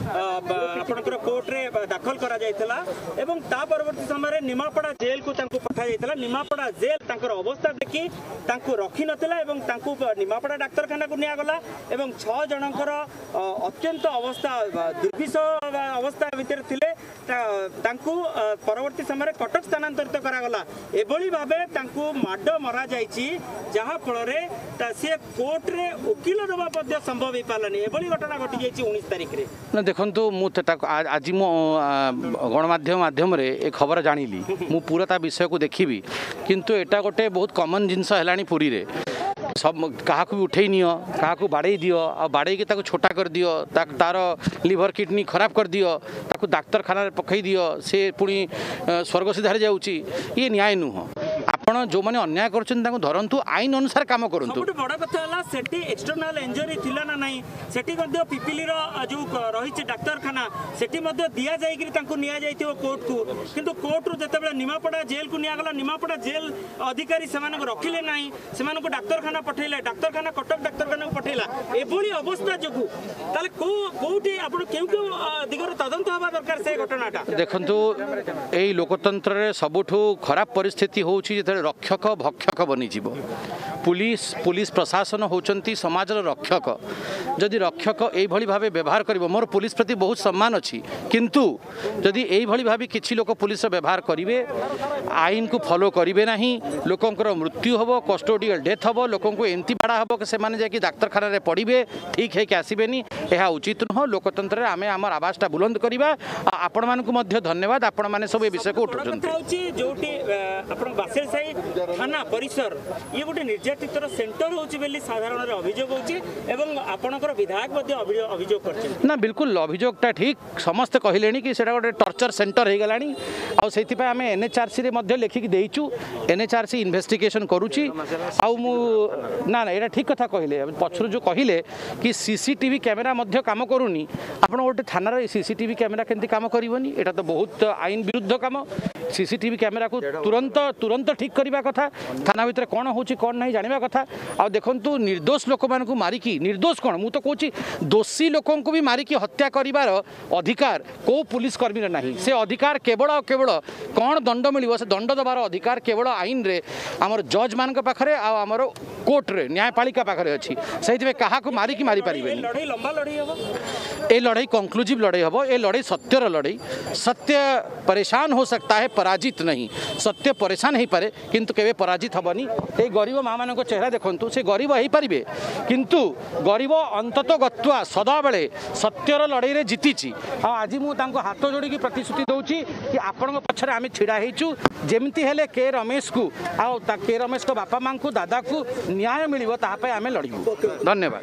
आपनकर कोर्ट रे दाखल करा जायतला एवं ता परवर्ती समय रे निमापड़ा जेल को तांकु पठा जायतला निमापड़ा जेल तांकर अवस्था देखि तांकु रखि नतला एवं तांकु निमापड़ा डाक्तरखाना को निया गला एवं छह जनकर अत्यंत अवस्था दुर्विषह अवस्था भितर थिले तांकु परवर्ती समय कटक स्थानांतरित करागला एभली भाबे तांकु माड मरा जायछि जहा फल रे से कोर्ट रे वकील दबा पद्य संभव हो पालानी एभली घटना घटी जायछि उन्नीस तारीख रे ना देखंतु मु आज मो गणमाध्यम माध्यम रे एक खबर जानिली मु पूरा ता विषय को देखिबी किंतु एटा गोटे बहुत कॉमन जिंस हेलानी पुरी रे सब क्या भी उठे नियो क्या बाड़े दियो आ बाड़े के ताको छोटा कर दियो तार लिवर किडनी खराब कर दियो ताको डाक्तरखाना पकई दियो से पुणी स्वर्ग सीधारे जाऊँगी ये न्याय नुह आपण जो मैंने अन्याय करछन ताको धरंतु आईन अनुसार काम करंतु सबटु बड़ कथा हला सेठी एक्सटर्नल इंजरी थिला ना नाही सेठी मध्ये पिपिली रो जो रहिछि डाक्तरखाना सेठी मध्ये दिया जाई कि ताको निया जाइथियो कोर्ट को किंतु कोर्ट रो जतेबेला निमापड़ा जेल को निया गला निमापड़ा जेल अधिकारी सेमानक रखिले नाही सेमानक डाक्तरखाना पठैले डाक्तरखाना कटक डाक्तरखाना को पठैला एभली अवस्था जगु ताले को कोठी आपण केउ केउ दिगर तदंत हवा दरकार से घटनाटा देखंतु एई लोकतंत्र रे सबुठु खराब परिस्थिति होउछि जे रक्षक भक्षक बनी जीव पुलिस पुलिस प्रशासन होचंती समाजर रक्षक जदि रक्षक एभली भावे व्यवहार करिवो मोर पुलिस प्रति बहुत सम्मान अछि किंतु जदि एभली भावे किछि लोक पुलिस व्यवहार करिवे आईन को फॉलो करिवे नाही लोकंकर मृत्यु हबो कस्टोडियल डेथ हबो लोकंको एंती बाड़ा हबो कि सेमाने जाकी डाक्तरखाना रे पड़िबे ठीक है कि आसीबेनी एहा उचित नुह लोकतंत्र रे आमे हमर आवाजटा बुलंद करिबा आपण मानकु मध्य धन्यवाद आपण माने सब ए विषय को उठुचंती जोटी आपण बासेल साई थाना परिसर ये गोटे निर्यातित सेंटर होची बेली साधारण रे अभियोग होची एवं आपणकर विधायक मध्ये अभियोग करछि ना बिल्कुल अभियोगटा ठीक समस्त कहलेनी कि सेटा गोटे टर्चर सेंटर हे गलानी आ सेति पे आमे एनएचआरसी रे मध्ये लेखि कि देइचु एनएचआरसी इन्वेस्टिगेशन करूची आ मु ना ना एटा ठीक कथा कहले पछरु जो कहले कि सीसीटीवी कैमरा मध्ये काम करूनी आपण गोटे थाना रे सीसीटीवी कैमरा केंती काम करिवनी एटा तो बहुत आईन विरुद्ध काम सीसीटीवी कैमरा को तुरंत तुरंत ठीक करबा कथा थाना भितर कोन होची कोन नहीं जानिबा कथा आ देखंतु निर्दोष लोक मान को मारिकी निर्दोष कोन मु तो कहूची दोषी लोकों को भी मारिकी हत्या करिवार अधिकार को पुलिस कर्मी नहीं से अधिकार केवल केवल कौन दंड मिलिबो से दंड दबार अधिकार केवल आईन रे हमर जज मान के पाखरे आ हमर कोर्ट रे न्यायपालिका पाखरे अछि सेहि में कहा को मारिकी मारी परिबेनी लड़ाई लंबा लड़ाई हबो ए लड़ाई कंक्लूसिव लड़ाई हबो ए लड़ाई सत्यर लड़ाई सत्य परेशान हो सकता है पराजित नहीं सत्य परेशान हो पारे किंतु केवे पराजित हबनी ए गरीब माँ मान चेहरा देखंतु से गरीब हो पारिबे किंतु गरीब अंतत गत्वा सदा बेले सत्यर लड़ाई रे जीतीची आ आज मु तांको हाथ जोड़ी की प्रतिश्रुति दउची कि आपण पछरे आमे छिड़ा हेचु जेमती हेले के रमेश को आ के रमेश को बापा मां को दादा को न्याय मिलिबो ता पे आमे लड़िबो धन्यवाद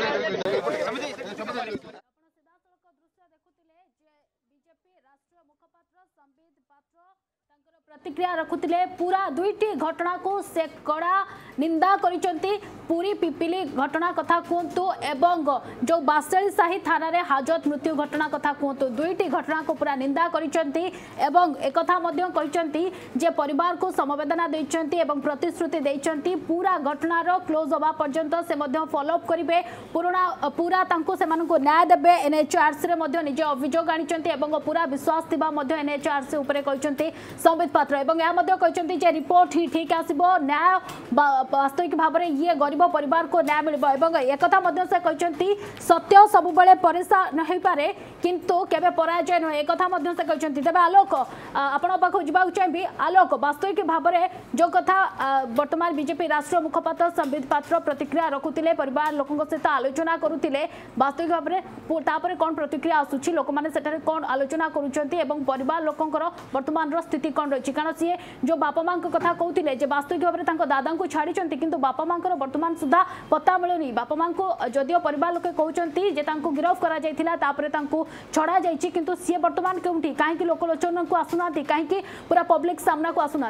प्रतिक्रिया रखुले पूरा दुईटी घटना को से कड़ा निंदा करिसेंती पूरी पिपिली घटना कथा कहतु एवं जो बासेली साही थाना रे हाजत मृत्यु घटना कथा कहतु दुईटी घटना को पूरा निंदा करिसेंती एवं एकथा मध्य कहिसेंती जे परिवार को समवेदना दैछंती एवं प्रतिश्रुति दैछंती पूरा घटना रो क्लोज होबा पर्यंत से मध्य फॉलो अप करिवे पूरा पूरा तांको से मानको न्याय देबे एनएचआरसी रे मध्य निजे अभियोग आनिचंती एवं पूरा विश्वास थिबा मध्य एनएचआरसी ऊपर कहिसेंती संबित पात्र एवं या मध्य कहिसेंती जे रिपोर्ट ही ठीक आसीबो न्याय वास्तविक भाव में ये गरीब परिवार को न्याय मिल एक से कहते सत्य सब बेले परेशान हो पारे किंतु केबे पराजय नुहे एक से कहते तेज आलोक आपण पाख जावाक चाहिए आलोक वास्तविक भाव में जो कथा वर्तमान बीजेपी राष्ट्रीय मुखपात्र संबित पात्र प्रतिक्रिया रखुले परिवार लोकों सहित आलोचना करुले वास्तविक भाव में तापर कौन प्रतिक्रिया आसूची लोक मैंने कौन आलोचना करुँच परिवार लोकंर वर्तमान स्थिति कौन रही कारण सी जो बापा माँ कथा कहते वास्तविक भाव में दादा को छाड़ी किंतु बापा माँ वर्तमान सुधा पता मिलूनी बापा माँ को जदियो परिवार लोके कहते गिरफ कर छड़ा जाइए किंतु सी वर्तमान क्योंकि कहीं लोकलोचन को आसुना कहीं पूरा पब्लिक सामना को आसुना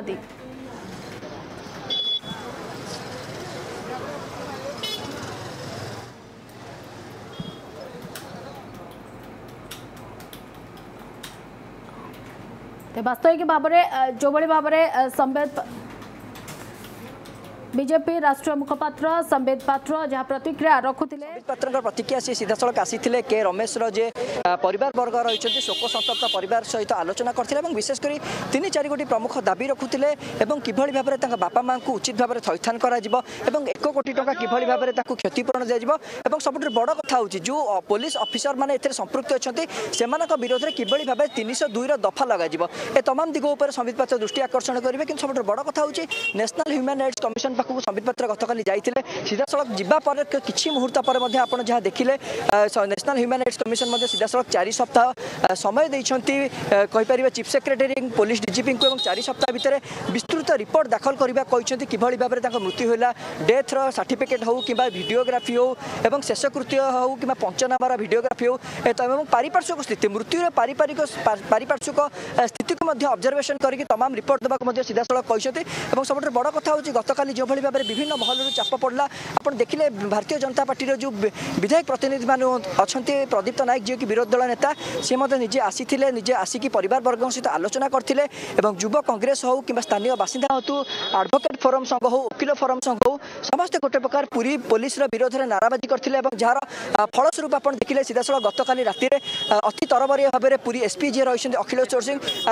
वास्तविक भाव में जो भाव में संवेद बीजेपी राष्ट्रीय मुखपात्र संबित पात्र जहाँ प्रतिक्रिया रखुले संबित पात्र प्रतिक्रिया सी सीधा सड़क आसी के रमेश जे परिवार वर्ग रही शोक संतप्त परिवार सहित आलोचना करते विशेषकर तीन चार गोटी प्रमुख दाबी रखुले किभली भाव में बापा माँ को उचित भाव में थैथान कर एक कोटी टंका किभली भाव में क्षतिपूरण दिया सबुठ बड़ कथा हूँ जो पुलिस ऑफिसर मैंने संपृक्त अच्छा से विरोध में किभली भाव तीन सौ दुई दफा लगे ए तमाम दिग उपर संबित पात्र दृष्टि आकर्षण करेंगे कि सबुठ बड़ कथा हूँ नेशनल ह्यूमन राइट्स कमिशन पाखक संबित पात्र गतकाली जाइए सीधा सड़क जावापर किसी मुहूर्त पर आप जहाँ देखिले नेशनल ह्यूमन राइट्स कमिशन सीधा सड़क चार सप्ताह समय देपर चीफ सेक्रेटरी पुलिस डीजीपी को चार सप्ताह भितर विस्तृत रिपोर्ट दाखल करने कहते किभली भाव में मृत्यु होला डेथ सर्टिफिकेट हो कि भिडियोग्राफी हो एवं शेषकृत्य हो कि पंचनामार भिडियोग्राफी हो एवं पारिपार्श्विक स्थिति मृत्यु पारिपारिक पारिपार्श्विक स्थिति को ऑब्जर्वेशन करके तमाम रिपोर्ट देवाक सीधा सड़क कहते सब बड़ कथा हूँ गतकाली जो भाव में विभिन्न महल चाप पड़ा आप देखिले भारतीय जनता पार्टी जो विधायक प्रतिनिधि मान अच्छा प्रदीप्त नायक जी की विरोधी दल नेता सी निजे आसी निजे आसिक परिवार वर्ग सहित आलोचना करते युव कांग्रेस हो कि स्थानीय बासिंदा हो एडवोकेट फोरम संघ हो वकिल फोरम संघ हो समस्ते गोटे प्रकार पूरी पुलिस विरोध में नाराबाजी करते जार फलस्वरूप आप देखिले सीधा सड़क गतकाली राति अति तरबरिया भाव में पूरी एसपी जी रही अखिलेश्वर सिंह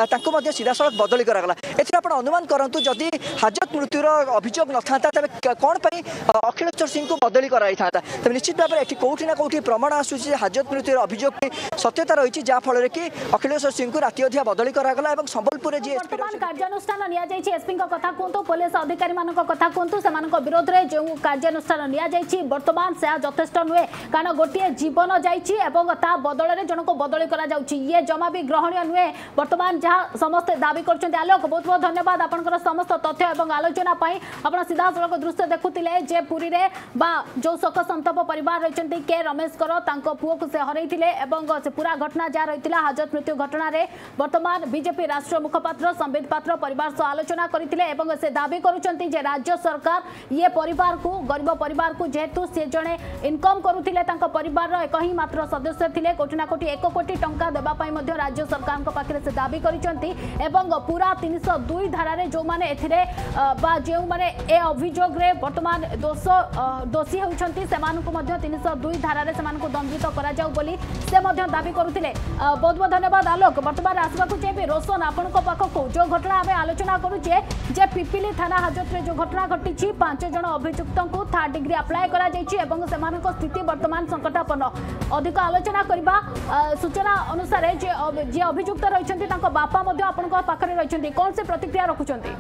तांको मध्य सीधासलख बदली करागला एथि आपण अनुमान करंतु जदि हाजत मृत्युर अभियोग न थांता तबे कोन पई अखिलेश्वर सिंह को बदली कराई थांता तबे निश्चित भाव एठी कोठी ना कोठी प्रमाण आसुची हाजत मृत्युर अभियोग सत्यता रही जा फल कि अखिलेश्वर सिंह को राति अधिया बदली करागला एवं संबलपुर जी वर्तमान कार्यानुष्ठान निया जायछि एसपी को कथा कोंतो पुलिस अधिकारी मानक कथा कोंतो सेमानक विरोध रे जो कार्यानुष्ठान निया जायछि वर्तमान से यथेष्ट नुहे कारण गोटे जीवन जायछि एवं ता बदल रे जनको बदली करा जाउछि ये जमा भी ग्रहणीय नुहे वर्तमान जहाँ समस्त दाबी करछन्ते आलोक बहुत बहुत धन्यवाद आपनकर समस्त तथ्य एवं आलोचना पाई आपण सीधा सड़क दृश्य देखुतिले जे पुरी रे बा जो शोक संताप परिवार रहिसन्ते के रमेश कर तांको पुओ को से हरैथिले एवं से पूरा घटना जा रहितिला हाजत मृत्यु घटना रे वर्तमान बीजेपी राष्ट्रीय मुखपात्र संबित पात्र परिवार सह आलोचना करथिले एवं से दाबी करूछन्ते जे राज्य सरकार ये परिवार को गरीब परिवार को जेहेतु से जणे इनकम करूथिले तांको परिवार रो एक ही मात्र सदस्य थिले कोटी ना कोटी एक कोटी टंका देबा पई मध्ये राज्य सरकार को पाखरे से दाबी करिसन्ते एवं पूरा तीन सौ दो धारा रे जो माने एथिरे बा जेउ माने ए अभियोग रे वर्तमान दोष दोषी होउछन्ते सेमान को मध्ये तीन सौ दो धारा रे सेमान को दंडित करा जाउ बोली से मध्ये दाबी करूथिले बहुत बहुत धन्यवाद आलोक वर्तमान आसवा को जेबे रोशन आपण को पाख को जो घटना आमे आलोचना करूचे जे पिपिली थाना हाजत रे जो घटना घटिछि पांच जण अभियुक्तों को थर्ड डिग्री अप्लाई करा जाइछि एवं सेमान को स्थिति वर्तमान संकटापन्न अधिक आलोचना करबा सूचना अनुसार जे जे अभियुक्त रहिसन्ते तांको बापा मध्ये आपण को पाखरे रहिसन्ते कोन से प्रतिक्रिया रखुचन्ते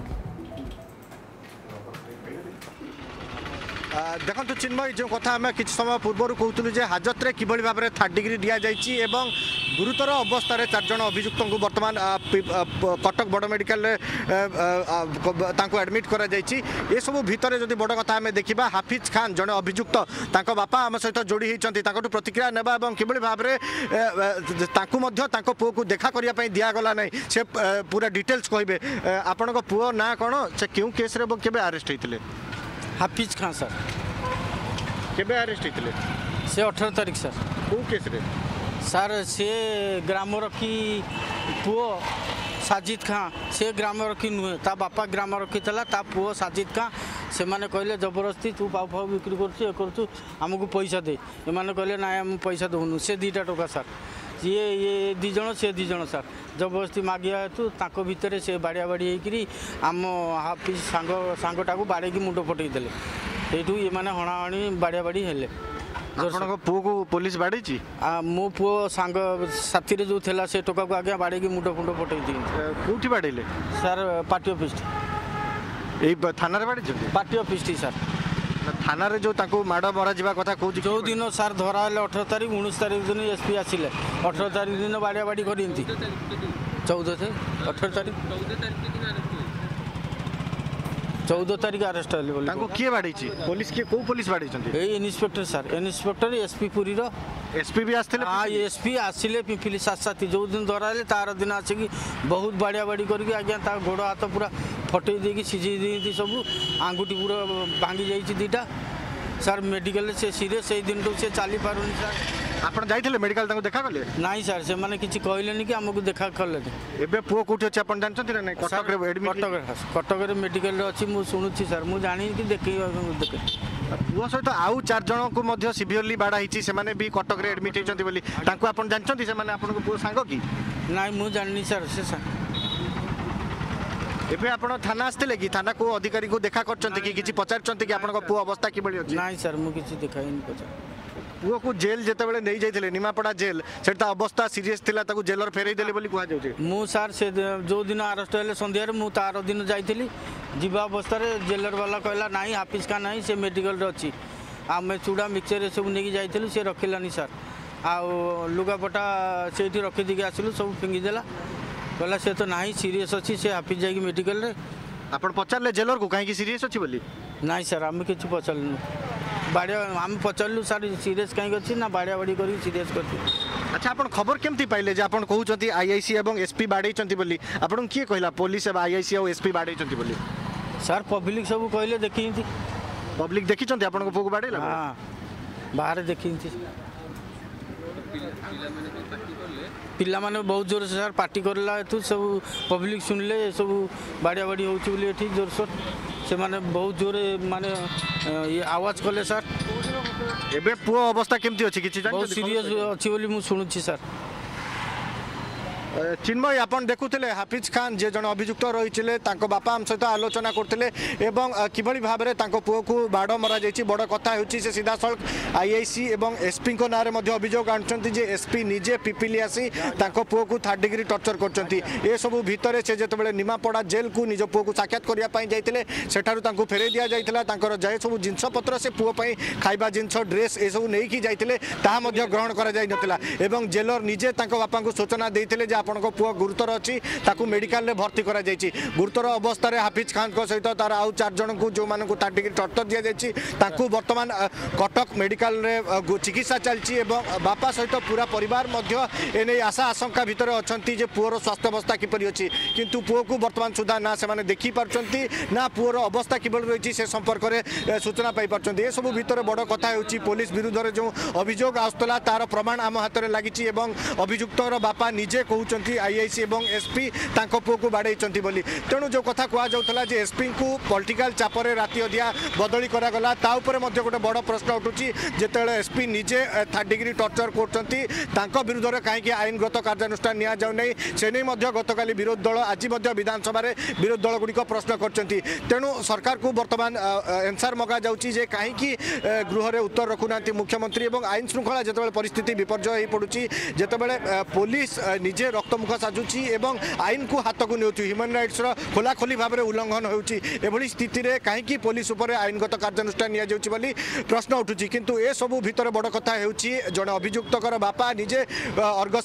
देखो चिन्मय जो कथा आम कि समय पूर्व कहूलु जे हाजत रे किभली भाव में थर्ड डिग्री दि जाइए एवं गुरुतर अवस्था चारजण अभियुक्त को बर्तमान कटक बड़ मेडिकल एडमिट करा ये सब भितर जदि बड़ कथा आम देखा हाफिज खान जड़े अभियुक्त बापा आम सहित जोड़ी होती प्रतिक्रिया नेबा और किभली भाव में पुओ को देखा करने दिगला ना से पूरा डिटेल्स कहे आपण पुओ ना कौन से क्यों केस रे केबे अरेस्ट होते हाफिज खान सर केबे अरेस्ट होते से अठारह तारीख सर कौ केस रे सर से ग्राम रखी पुओ साजिद खान से ग्राम रखी नुहे ता बापा ग्राम रखी ता पुओ साजिद खान से माने कहले जबरदस्ती तू पाउ फाउ बिक्री कर करूँ आमको पैसा दे एमाने कहले ना आम पैसा दौनु से दीटा टका सर ये ये दी जन से दी जन सर जबरदस्ती मागिया हेतु ताको भितर से बाड़िया बाड़ी होकरी आम हाफिज सांग सांगटा को बाड़े की मुंड फटई देले एठू ये माने हणाहणी बाड़िया बाड़ी हेले आपन पुओ को पुलिस बाड़ी मो पुओ सांग साथी रे जो थेला से टोका को आगे बाड़े की मुंड फुंड फटई दी कोठी बाड़ेले सर पार्टी ऑफिस ए थाना रे बाड़ी पार्टी ऑफिस सर थाना रे जो ताको माड़ मरा जावा कथा कहू जो दिन सर धरा है अठारह तारीख उन्नीस तारीख दिन एसपी आसिले अठारह तारीख दिन बाड़िया बाड़ी करती चौदह थे अठारह तारीख चौदह तारीख अरेस्ट है किए बाड़ी पुलिस किए को पुलिस बाड़ी inspector sir inspector SP Puri रो एसपी भी आसते हाँ एसपी आसिले पिपिली साथ साथी जो दिन धरा तार दिन आसिक बहुत बाड़िया बाड़ी करके आज्ञा गोड़ हाथ पूरा फटई देकी सीझे दी सब आंगुठी पूरा भांगी जाइए दीटा सर मेडिकल से सीरियस से दिन तो से चली पारुनी सर आपन जाइथिले मेडिकल ताको देखा कले नहीं सर से माने किछि कहलेनी कि हमको देखा करले एबे पुओ कोठी अछि आपन जानछथि ना कटक रे एडमिट कटक कटक रे मेडिकल रे अछि मु सुनुछि सर मु जानि कि देखि देखे पुओ सहित आउ चार जण को मध्य सिवियरली बाडा हिछि से माने भी कटक रे एडमिट हिचंती बोली ताको आपन जानछथि से माने आपन को पुओ सांग की नहीं मु जाननी सर से सर एबे आपण थाना आस्ते कि थाना को अधिकारी को देखा करछंती कि किछि पचारछंती कि आपन को पुओ अवस्था कि बळी अछि नहीं सर मु किछि देखाइनी पचार पुओ को जेल जेते बेले नहीं जाइथिले निमापड़ा जेल सेटा अवस्था सीरियस थिला ताको जेलर फेरई देले बोली कुहा जाउछे मु सर से जो दिन अरेस्ट हेले संध्या रे मु तार दिन जाइथिली जीवा अवस्था रे जेलर वाला कहला नहीं हाफिज का नहीं से मेडिकल रे अछि आमे चूड़ा मिक्सचर सब नेकी जाइथिलु से रखिलानी सर आ लुगापटा सेठी रखि दिके आसिलु सब फिंगी देला कहला से तो नहीं सीरियस अछि से हाफिज जाई मेडिकल रे आपण पचारले जेलर को काहे कि सीरियस अछि बोली नहीं सर आमे किछु पचारलु बाड़िया आम पचारू सर सीरियस कहीं अच्छी ना बाड़िया बाड़ी कर सीरियस कर अच्छा आपन खबर केमती पाइले जे आपन कहउचंती आईआईसी एवं एसपी बाड़ेचंती बोली आपन किए कहला पुलिस एवं आईआईसी और एसपी बाड़ेचंती बोली सर पब्लिक सब कहले देखी पब्लिक देखिचंती आपन को पुक बाड़ेला हां बाहर देखी पिला माने बहुत जोर से सर पार्टी करला एतु सब पब्लिक सुनले सब बाड़िया बाड़ी होउची बोली एठी जोर से से माने बहुत जोरे माने ये आवाज कले सर एबे पुओ अवस्था केमती अछि किछि जानि बहुत सीरियस अछि बोली मु सुनुछि सर चिन्मय आपण देखुले हाफिज खान जे जन अभियुक्त रही बापा आम सहित आलोचना करते किभली भाव में पुओ को बाड़ मरा जाइए बड़ कथा हो सीधा सड़क आईआईसी और एसपी नाँ में अभियोग आनुंट एसपी निजे पिपिली आसी पुओ को थर्ड डिग्री टर्चर कर सबू भितर से जो निमापड़ा जेल को निज पुओ को साक्षात करने जाते सेठू फेरे दि जाता जाए सब जिनपतर से पुओं खाଇବା जिनस ड्रेस ये सब नहीं जाते ग्रहण कर जेलर निजे बापा को सूचना देते आपण पुओ गुरुतर अच्छी मेडिकल में भर्ती कर गुरुतर अवस्था हाफिज खान सहित तार आउ चार जन को जो मानक थर्ड डिग्री टर्चर दि जाए बर्तमान कटक मेडिकल रे चिकित्सा चलती बापा सहित पूरा परिवार एने आशा आशंका भितर अच्छा पुओर स्वास्थ्य अवस्था किपरि अच्छी किंतु पुओ को बर्तमान सुधा ना से देखी पार्टी ना पुओर अवस्था किभली रही से संपर्क में सूचना पाई पार्टी ये सब भितर बड़ कथा हो पुलिस विरुद्ध में जो अभियोग आसला तार प्रमाण आम हाथ में लगी अभियुक्तर बापा निजे कहते आईआईसी और एसपी पुओ को बाड़े तेणु जो कथा कहला एसपी को पॉलिटिकल चापरे राति अदिया बदली करागला गोटे बड़ प्रश्न उठुची जिते एसपी निजे थर्ड डिग्री टर्चर कर विरुद्ध में कहीं आईनगत कार्यानुष्ठान नि जाऊना से नहीं गतकाली विरोधी दल आज विधानसभा विरोधी दल गुड़िक प्रश्न कर तेणु सरकार को बर्तमान एनसार मगा जाऊँगी जे कहीं गृह में उत्तर रखुना मुख्यमंत्री और आईन श्रृंखला जो परिस्थिति विपर्जय हो पड़ुची जितेबाला पुलिस निजे रक्तमुख साजुची एवं आईन को हाथ को नेउची ह्यूमन राइट्स खोलाखोली भाव में उल्लंघन होती स्थिति में कहीं पुलिस उपर आईनगत कार्यानुष्ठान नि जाउची बोली प्रश्न उठुची किंतु ए सबू भितर बड़ कथा होउची जने अभियुक्तर बापा निजे अर्गस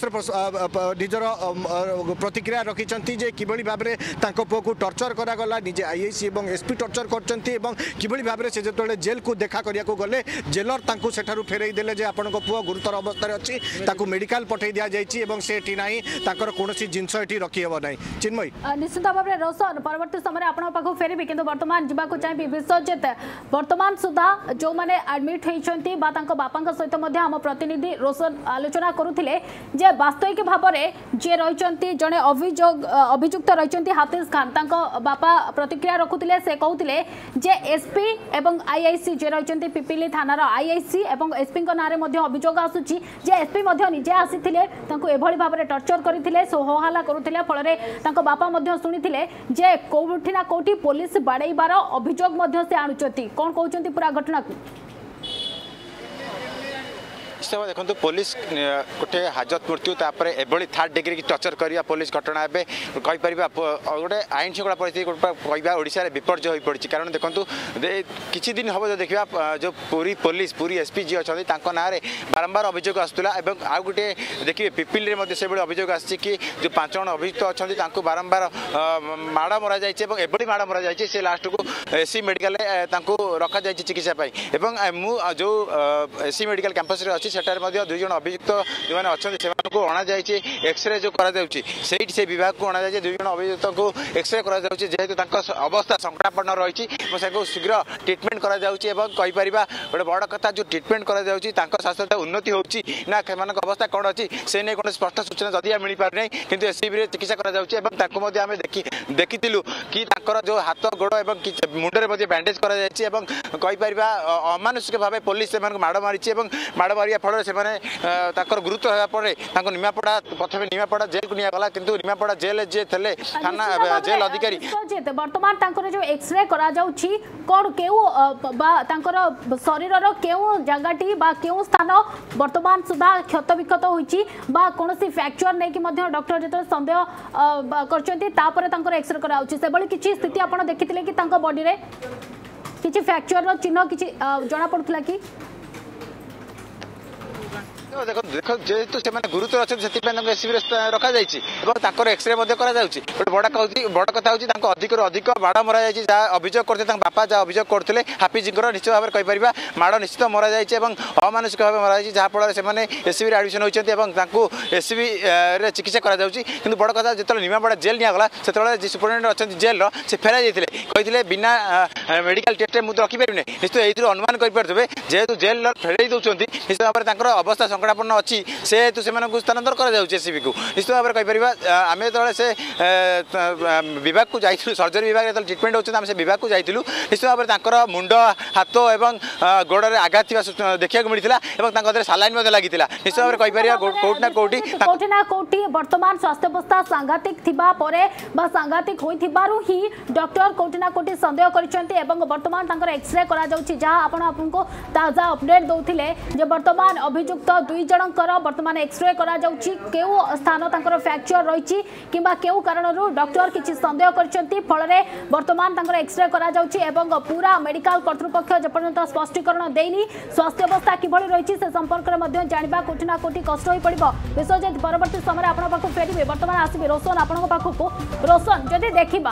निजर प्रतिक्रिया रखिछंती जे किभली भाव में तांको पुओ को टर्चर करागला निजे आईआईसी और एसपी टर्चर करछंती एवं किभली भाव में से जेतले जेल को देखा करिया को गले जेलर तांको सेठारु फेरई देले जे आपनको पुओ गुरुतर अवस्था अच्छी ताकू मेडिकल पठै दिया जाइछि एवं से एठी नाही ताकर कोनोसी जिंस एठी रखी हेबो नाही चिन्मय निश्चित भाव में रोशन परवर्ती समय आपण पाखु फेरबी किंतु वर्तमान जीवा को चाहिए विश्वजित वर्तमान सुधा जो माने एडमिट होइछंती बा तांको बापांक सहित मध्ये हम प्रतिनिधि रोशन आलोचना करुथिले जे वास्तविक भाव में जे रहिछंती जने अभियोग अभियुक्त रहिछंती हाफिज खान तांको बापा प्रतिक्रिया रखुथिले से कहउथिले जे एसपी एवं आईआईसी जे रहिछंती पिपिली थानार आईआईसी एवं एसपी को नारे मध्ये अभियोग आसुची जे एसपी मध्ये निजे आसीथिले तांको एभली भाव में टर्चर करथिले सोहाला करुथिले फलरे तांको बापा मध्ये सुनिथिले जे कोठी ना कोठी पुलिस बाड़ेबार अभियोग मध्ये से आणुचंती कोन कहउचंती पूरा घटना को देखो पुलिस गोटे हाजत मृत्यु तापर एभली थर्ड डिग्री टर्चर करवा पुलिस घटना एवं कहीपर गोटे आईन श्रृंखला परिस्थिति कहवा ओडिशा विपर्जय हो पड़ी कारण देखो किसी दिन हम जो देखा जो पूरी पुलिस पूरी एसपी जी अच्छा ना बारंबार अभियोग आसूला आउ गोटे देखिए पिपिल से अभियोग आसी कि जो पांच जन अभियुक्त अच्छा बारंबार माड़ मरा जाए माड़ मरा जाए से लास्ट को एसी मेडिकल रखा जाए चिकित्सा और जो एसी मेडिकल कैंपस अच्छी सेठार दुई जन अभियुक्त जो मैंने अच्छा से अणा जाए एक्सरे जो करा से विभाग को अणा जाए दुई जन अभियुक्त को एक्सरे करा जेहेतु अवस्था संकटापन्न रही शीघ्र ट्रिटमेंट करा कहीपर गोटे बड़ कथा जो ट्रिटमेंट करा स्वास्थ्य उन्नति होना अवस्था कौन अच्छी से नहीं कौन स्पष्ट सूचना जदि मिल पार नहीं कि एससीबी चिकित्सा करा देखी कि जो हाथ गोड़ और मुंडे बैंडेज कहीपर अमानुषिक भाव पुलिस से माड़ मारी माड़ मारिया फल से गुरुत्व होगापर निमापड़ा प्रथम निमापड़ा जेल को निगला किंतु निमापड़ा जेल जे थे थाना जेल अधिकारी बर्तमान जो एक्सरे करा जाउछि कोन केउ शरीर केउ जगटी बा केउ स्थान वर्तमान सुधा क्षत विक्षत होइछि बा कोनोसी फ्रैक्चर नै कि मध्ये डॉक्टर जेतो संदेह करचंती तापर तांकर एक्सरे करा जाउछि से बळी किछि स्थिति आपण देखिथिले कि तांको बॉडी रे किछि फ्रैक्चर रो चिन्ह किछि जणा पड़थला कि देखो देखो जेहेतु से गुरुतर अच्छे से एससीबी रखा जाए एक्सरे गोटे बड़ा बड़ कथा हो अधिक अधिक माड़ मरा जाए जहाँ अभियोग करते बापा जहाँ अभियोग करते हाफिज निश्चित भाव में कहीपर माड़ निश्चित मरा जाए अमानुषिक भाव मरा जाए जहाँफल से एससीबी एडमिशन होती एससीबी चिकित्सा करा कि बड़ कथा जो निमापड़ा जेल निगला से सुपरिटेडेंट अच्छा जेल से फेर जाते कहते बिना मेडिकल टेस्ट मुझे रखिपारे निश्चित ये अनुमान करें जेहेतु जेल फेर दौरान निश्चित भाव में अवस्था सकटापन्न अच्छी से हेतु से स्थानांतर करेसीबी को निश्चित भाव में कहीपर आम जो से विभाग को जाइलु सर्जरी विभाग जो ट्रिटमेंट होती आम से विभाग को जाइलु निश्चित भाव में मुंड हाथ एवं गोड़े आघात देखा मिलता सालाइन लगी निश्चित भाव में कहीपर कौटना कौटी कौटी ना कौटी वर्तमान स्वास्थ्य अवस्था सांघातिक थिबा परे बा सांघातिक होइथिबारु ही डॉक्टर कौटी ना कौटी संदेह करिसेंती एवं वर्तमान तांकर एक्सरे करा जाउची जहां आपण आपनको ताजा अपडेट दउथिले जे वर्तमान अभियुक्त दुई जनकर वर्तमान एक्सरे करा जाउची केउ स्थान तांकर फ्रैक्चर रहिची किबा केउ कारणरू डॉक्टर किछि संदेह करिसेंती फलरे वर्तमान तांकर एक्सरे करा जाउची एवं पूरा मेडिकल कर्तृपक्ष जे पर्यंत स्पष्टीकरण देइनी स्वास्थ्य अवस्था किभଳି रहिची से संपर्क रे मध्ये जानिबा कोठी ना कोठी कष्ट होई पड़िबो विश्वजित परवर्ती समय आपण पाखु फेरिबे वर्तमान आसीबे रोशन आपण पाखु रोशन जदि देखिबा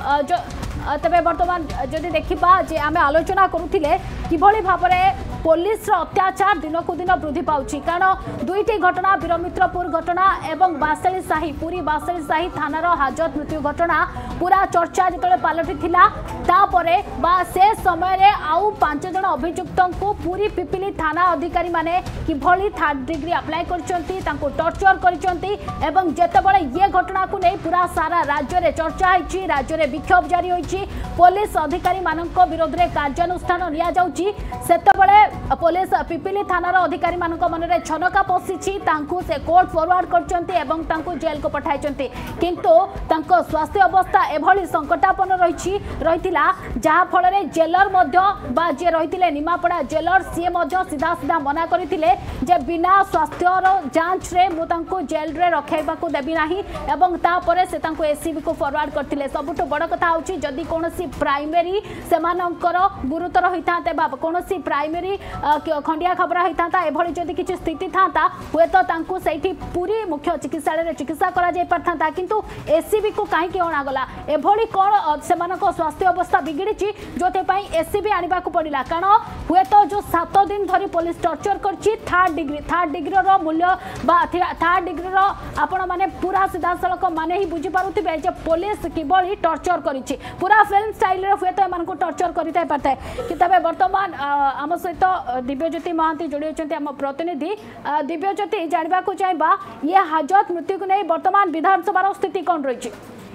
तेरे वर्तमान जदि देखा जे आम आलोचना करुले किभଳି भाबरे पुलिस अत्याचार दिन को दिन वृद्धि पाउछि कारण दुईटी घटना वीरमित्रपुर घटना एवं बासेली साही पूरी बासेली साही थानार हाजत मृत्यु घटना पूरा चर्चा जिते पलटि तापरे बा से समय आउ पांच जन अभियुक्त को पूरी पिपिली थाना अधिकारी माने किभଳି थर्ड डिग्री अप्लाई करचंती तांको टॉर्चर करचंती एवं जेतेबेले ये घटना को नहीं पूरा सारा राज्य रे चर्चा होइछि राज्य रे विक्षोभ जारी होइछि पुलिस अधिकारी मानक विरोध रे कार्यानुष्ठान निया जाउछि सेतेबेले पुलिस पिपिली थानार अधिकारी मानक मनरे छनका पशिछि तांको से कोर्ट फॉरवर्ड करचंती एवं तांको जेल को पठाइचंती किंतु तांको स्वास्थ्य अवस्था एभଳି संकटापन्न रहिछि रहितिला जहा फल रे जेलर मध्य बा जे रहितिले निमापड़ा जेलर सी मध्य सीधा सीधा मना करथिले जे बिना स्वास्थ्यर जांच रे मु तांको जेल रे रखाइबा को देबी नाही एवं ता परे से तांको एसीबी को फॉरवर्ड करथिले सबुठ बड़ कथा होछि जदी कोनोसी प्राइमरी सेमानंकर गुरुतर होइताते बा कोनोसी प्राइमरी खंडिया खबर होता एभली जदि किसी स्थिति था हुए तो तांको सेठी पूरी मुख्य चिकित्सालय चिकित्सा करा जाय परथा किंतु एसीबी को कहीं अणागला एभली कौन से स्वास्थ्य अवस्था बिगिड़ी जो एसीबी आने को पड़ा कारण हुए तो जो सात दिन धरी पुलिस टॉर्चर करछि थर्ड डिग्री थर्ड डिग्री रो मूल्य बा थर्ड डिग्री रो आपण माने पूरा सीधा सड़क माने ही बुझी पारुथिबे जे पुलिस किभली टॉर्चर करिछि पूरा फिल्म स्टाइल रे हुए तो एमान को टॉर्चर करिताय परथाय कि तबे वर्तमान आम सहित दिव्यज्योति महांती जोड़ी होती आम प्रतिनिधि दिव्यज्योति जानवा को चाहिए ये हाजत मृत्यु को नहीं वर्तमान विधानसभा स्थिति कौन रही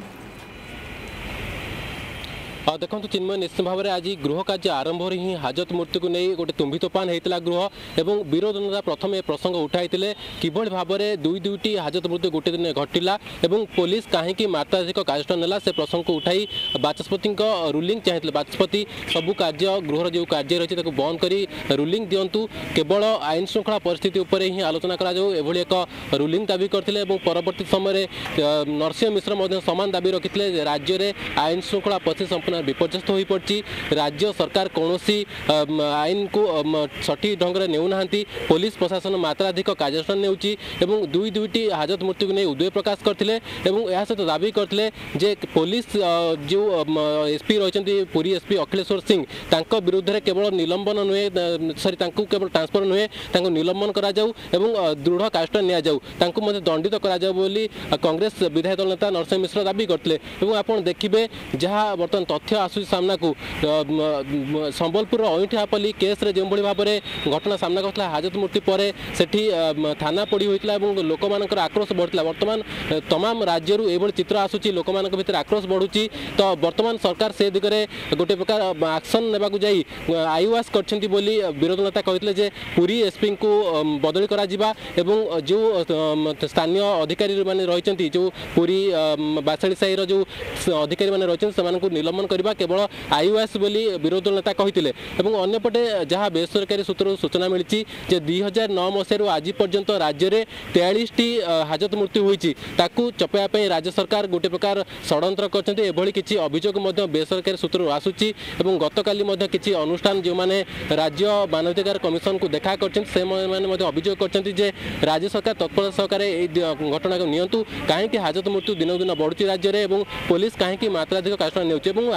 देखो चिन्मय निश्चित भाव में आज गृह कार्य आरंभ ही हाजत मृत्यु को नहीं गोटे तुम्बी तोफान होता गृह और विरोध नेता प्रथम प्रसंग उठाई किभଳି भाव में दुई दुईटी हाजत मृत्यु गोटे दिन घटिला और पुलिस कहीं मात्राधिक कार्यानुष्ठान नेला से प्रसंग को उठाई बाचस्पति रुलिंग चाहिए बाचस्पति सबू कार्य गृहर जो कार्य रही बंद कर रुलिंग दिंतु केवल आईन श्रृंखला परिस्थिति उपर ही आलोचना करा एक रुलिंग दाबी करते परवर्ती समय नरसिंह मिश्र समान दाबी रखिते राज्य में आईन श्रृंखला परिस्थिति संपूर्ण विपर्यस्त हो पड़ी राज्य सरकार कौन आईन को सठिक ढंग से नेउना पुलिस प्रशासन मात्राधिक कार्यानुष्ठान नेउची दुई दुईटी हाजत मृत्यु को नहीं उद्वेग प्रकाश करते सहित दाबी करते जे पुलिस जो एसपी रही पुरी एसपी अखिलेश्वर सिंह तांको विरुद्ध में केवल निलंबन नुहे सरी केवल ट्रांसफर नुहे निलंबन करा जाऊ एवं दृढ़ कार्यानुष्ठान निया जाऊ तांको मध्य दंडित करा जाऊ बोली कांग्रेस विधायक दल नेता नरसिंह मिश्र दाबी करते आपण देखिए जहाँ बर्तमान तथ्य आसुची सामना को संबलपुर अईठापल्ली केस रे जो भाव में घटना सामना करता हाजत मृत्यु पर सेठी थाना पड़ी होता लोक मान आक्रोश बढ़ता बर्तमान तमाम राज्य ये चित्र आसूची लोक मान भीतर आक्रोश बढ़ुची तो बर्तमान सरकार से दिगरे गोटे प्रकार एक्शन नेबाकू जाई आईवास करछंती बोली विरोध नेता कहते पुरी एसपी को बदली करा जिबा एवं जो स्थानीय अधिकारी माने रहिचंती जो पुरी बासड़ी साही रो जो अधिकारी माने रहिचंती समान को निलंबन करबा केवल आईओएस बोली विरोध नेता कहते अंपटे जहाँ बेसरकारी सूत्र सूचना मिली जे दुई हजार नौ मसीह आज पर्यंत राज्य में तेयालीस टी हाजत मृत्यु होती चपाई राज्य सरकार गोटे प्रकार षड्यंत्र करछंती किसी अभियोग बेसरकारी सूत्र आसूची गतकाली किसी अनुष्ठान जो मैंने राज्य मानवाधिकार कमिशन को देखा कर अभियोग कर राज्य सरकार तत्पर सहकार घटना को नियंतु कहीं हाजत मृत्यु दिन दिन बढ़ुची राज्य में पुलिस कहीं मात्राधिक कार्यानुष्ठान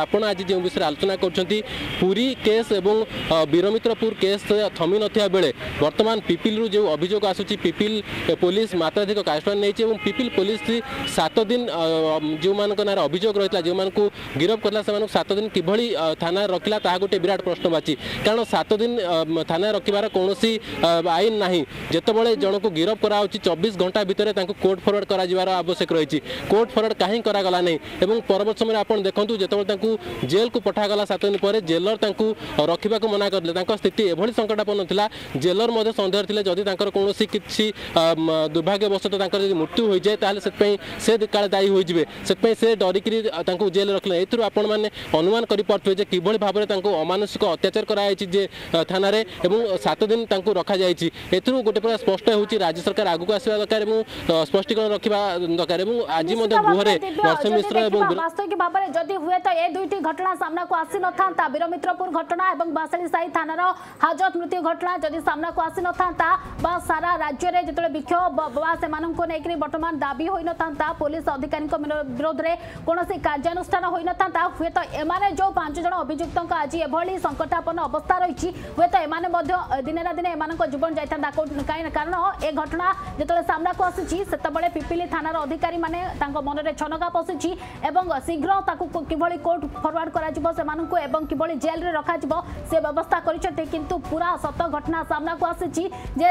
आपण आज जो विषय आलोचना करछंती पुरी केस एवं वीरमित्रपुर केस थमी नथिया बेले वर्तमान पिपिल रु जो अभियोग आसुची पिपिल पुलिस मात्राधिक कार्यान्वयन नहीं एवं पिपिल पुलिस सात दिन जो मान नार अभियोग रही जो मान को गिरफ करला से सात दिन किभली थाना रखिला ता गोटे विराट प्रश्नवाची कारण सात दिन थाना रखिबार कौनसी आईन नाही जेतेबेले जन को गिरफ करा चौबीस घंटा भितर कोर्ट फरवर्ड करा जिवार आवश्यक रही कोर्ट फरवर्ड कहीं करागला नहीं एवं परवर्त समय आप देखूँ जो जेल को पठागला सात दिन पर जेलर रखा मना करते स्थिति एभली संकटापन्न था जेलर सन्देह थे जदि कौन किसी दुर्भाग्यवशत मृत्यु हो जाए से काले दायी होइजिबे से से डरिकी जेल रखले एथुर आपण माने अनुमान करि परथुवे जे किभली भाबरे तांको अमानुषिक अत्याचार करायछि जे थाना रे एवं सात दिन तांको रखा जायछि एथुर गोटे पूरा स्पष्ट होछि राज्य सरकार आगु आसीबा दरकार एवं स्पष्टीकरण रखिबा दरकार एवं आज मध्ये गुहरे नरसिंह मिश्र एवं वास्तविक भाबरे जदि हुए तो ए दुईटी घटना सामना को आसी नथांता वीरमित्रपुर घटना एवं बासली साई थानार हाजत मृत्यु घटना जदि सामना को आसी नथांता बा सारा राज्य रे जतले विक्षोभ बा सेमानंको नेकरी वर्तमान दाबी होई नथांता पुलिस अधिकारी विरोध में कौन कार्यानुष्ठान हो नथा हुए तो एमाने जो पांच जन अभियुक्त आज एभली संकटापन्न अवस्था रही हुए तो एमाने दिने ना दिने एमान जीवन जाता कारण ए घटना जो सामना को आसी से पिपिली थानार अधिकारी माने मन में छनका पशिची शीघ्र किभली कोर्ट फरवर्ड कर किभली जेल रे रखा से व्यवस्था करछते किंतु पूरा सत घटना सामना को आसी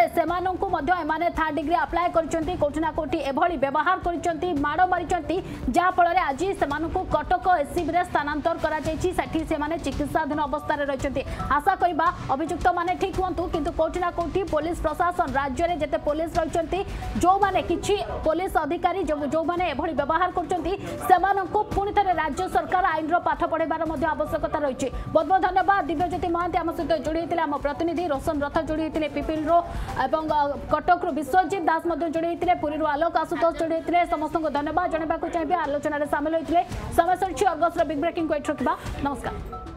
एमाने थर्ड डिग्री अप्लाई करछंती कोठी ना कोठी एभली व्यवहार करछंती माड़ मारिछंती जहा फल आज से कटक एससीबी स्थानांतर करा चिकित्साधीन अवस्था रही आशा करवा अभियुक्त माने ठीक हूँ किंतु कोठी ना कोठी पुलिस प्रशासन राज्य में जिते पुलिस रही जो माने किछि पुलिस अधिकारी जो जो माने एभली व्यवहार करछंती सेमानंको पुणी थे राज्य सरकार आईन रो पाठ पढ़ेबार आवश्यकता रही बहुत बहुत धन्यवाद दिव्यज्योति महांती आम सहित जोड़ी होते आम प्रतिनिधि रोशन रथ जोड़ी होते पिपिल रो एवं कटक विश्वजित दास जोड़ी होते पुरी आलोक आशुतोष जोड़ी होते समस्त धन्यवाद जनवाक चाहिए आलोचन सामिल होते समय सर अर्गस बिग ब्रेकिंग को रखा नमस्कार।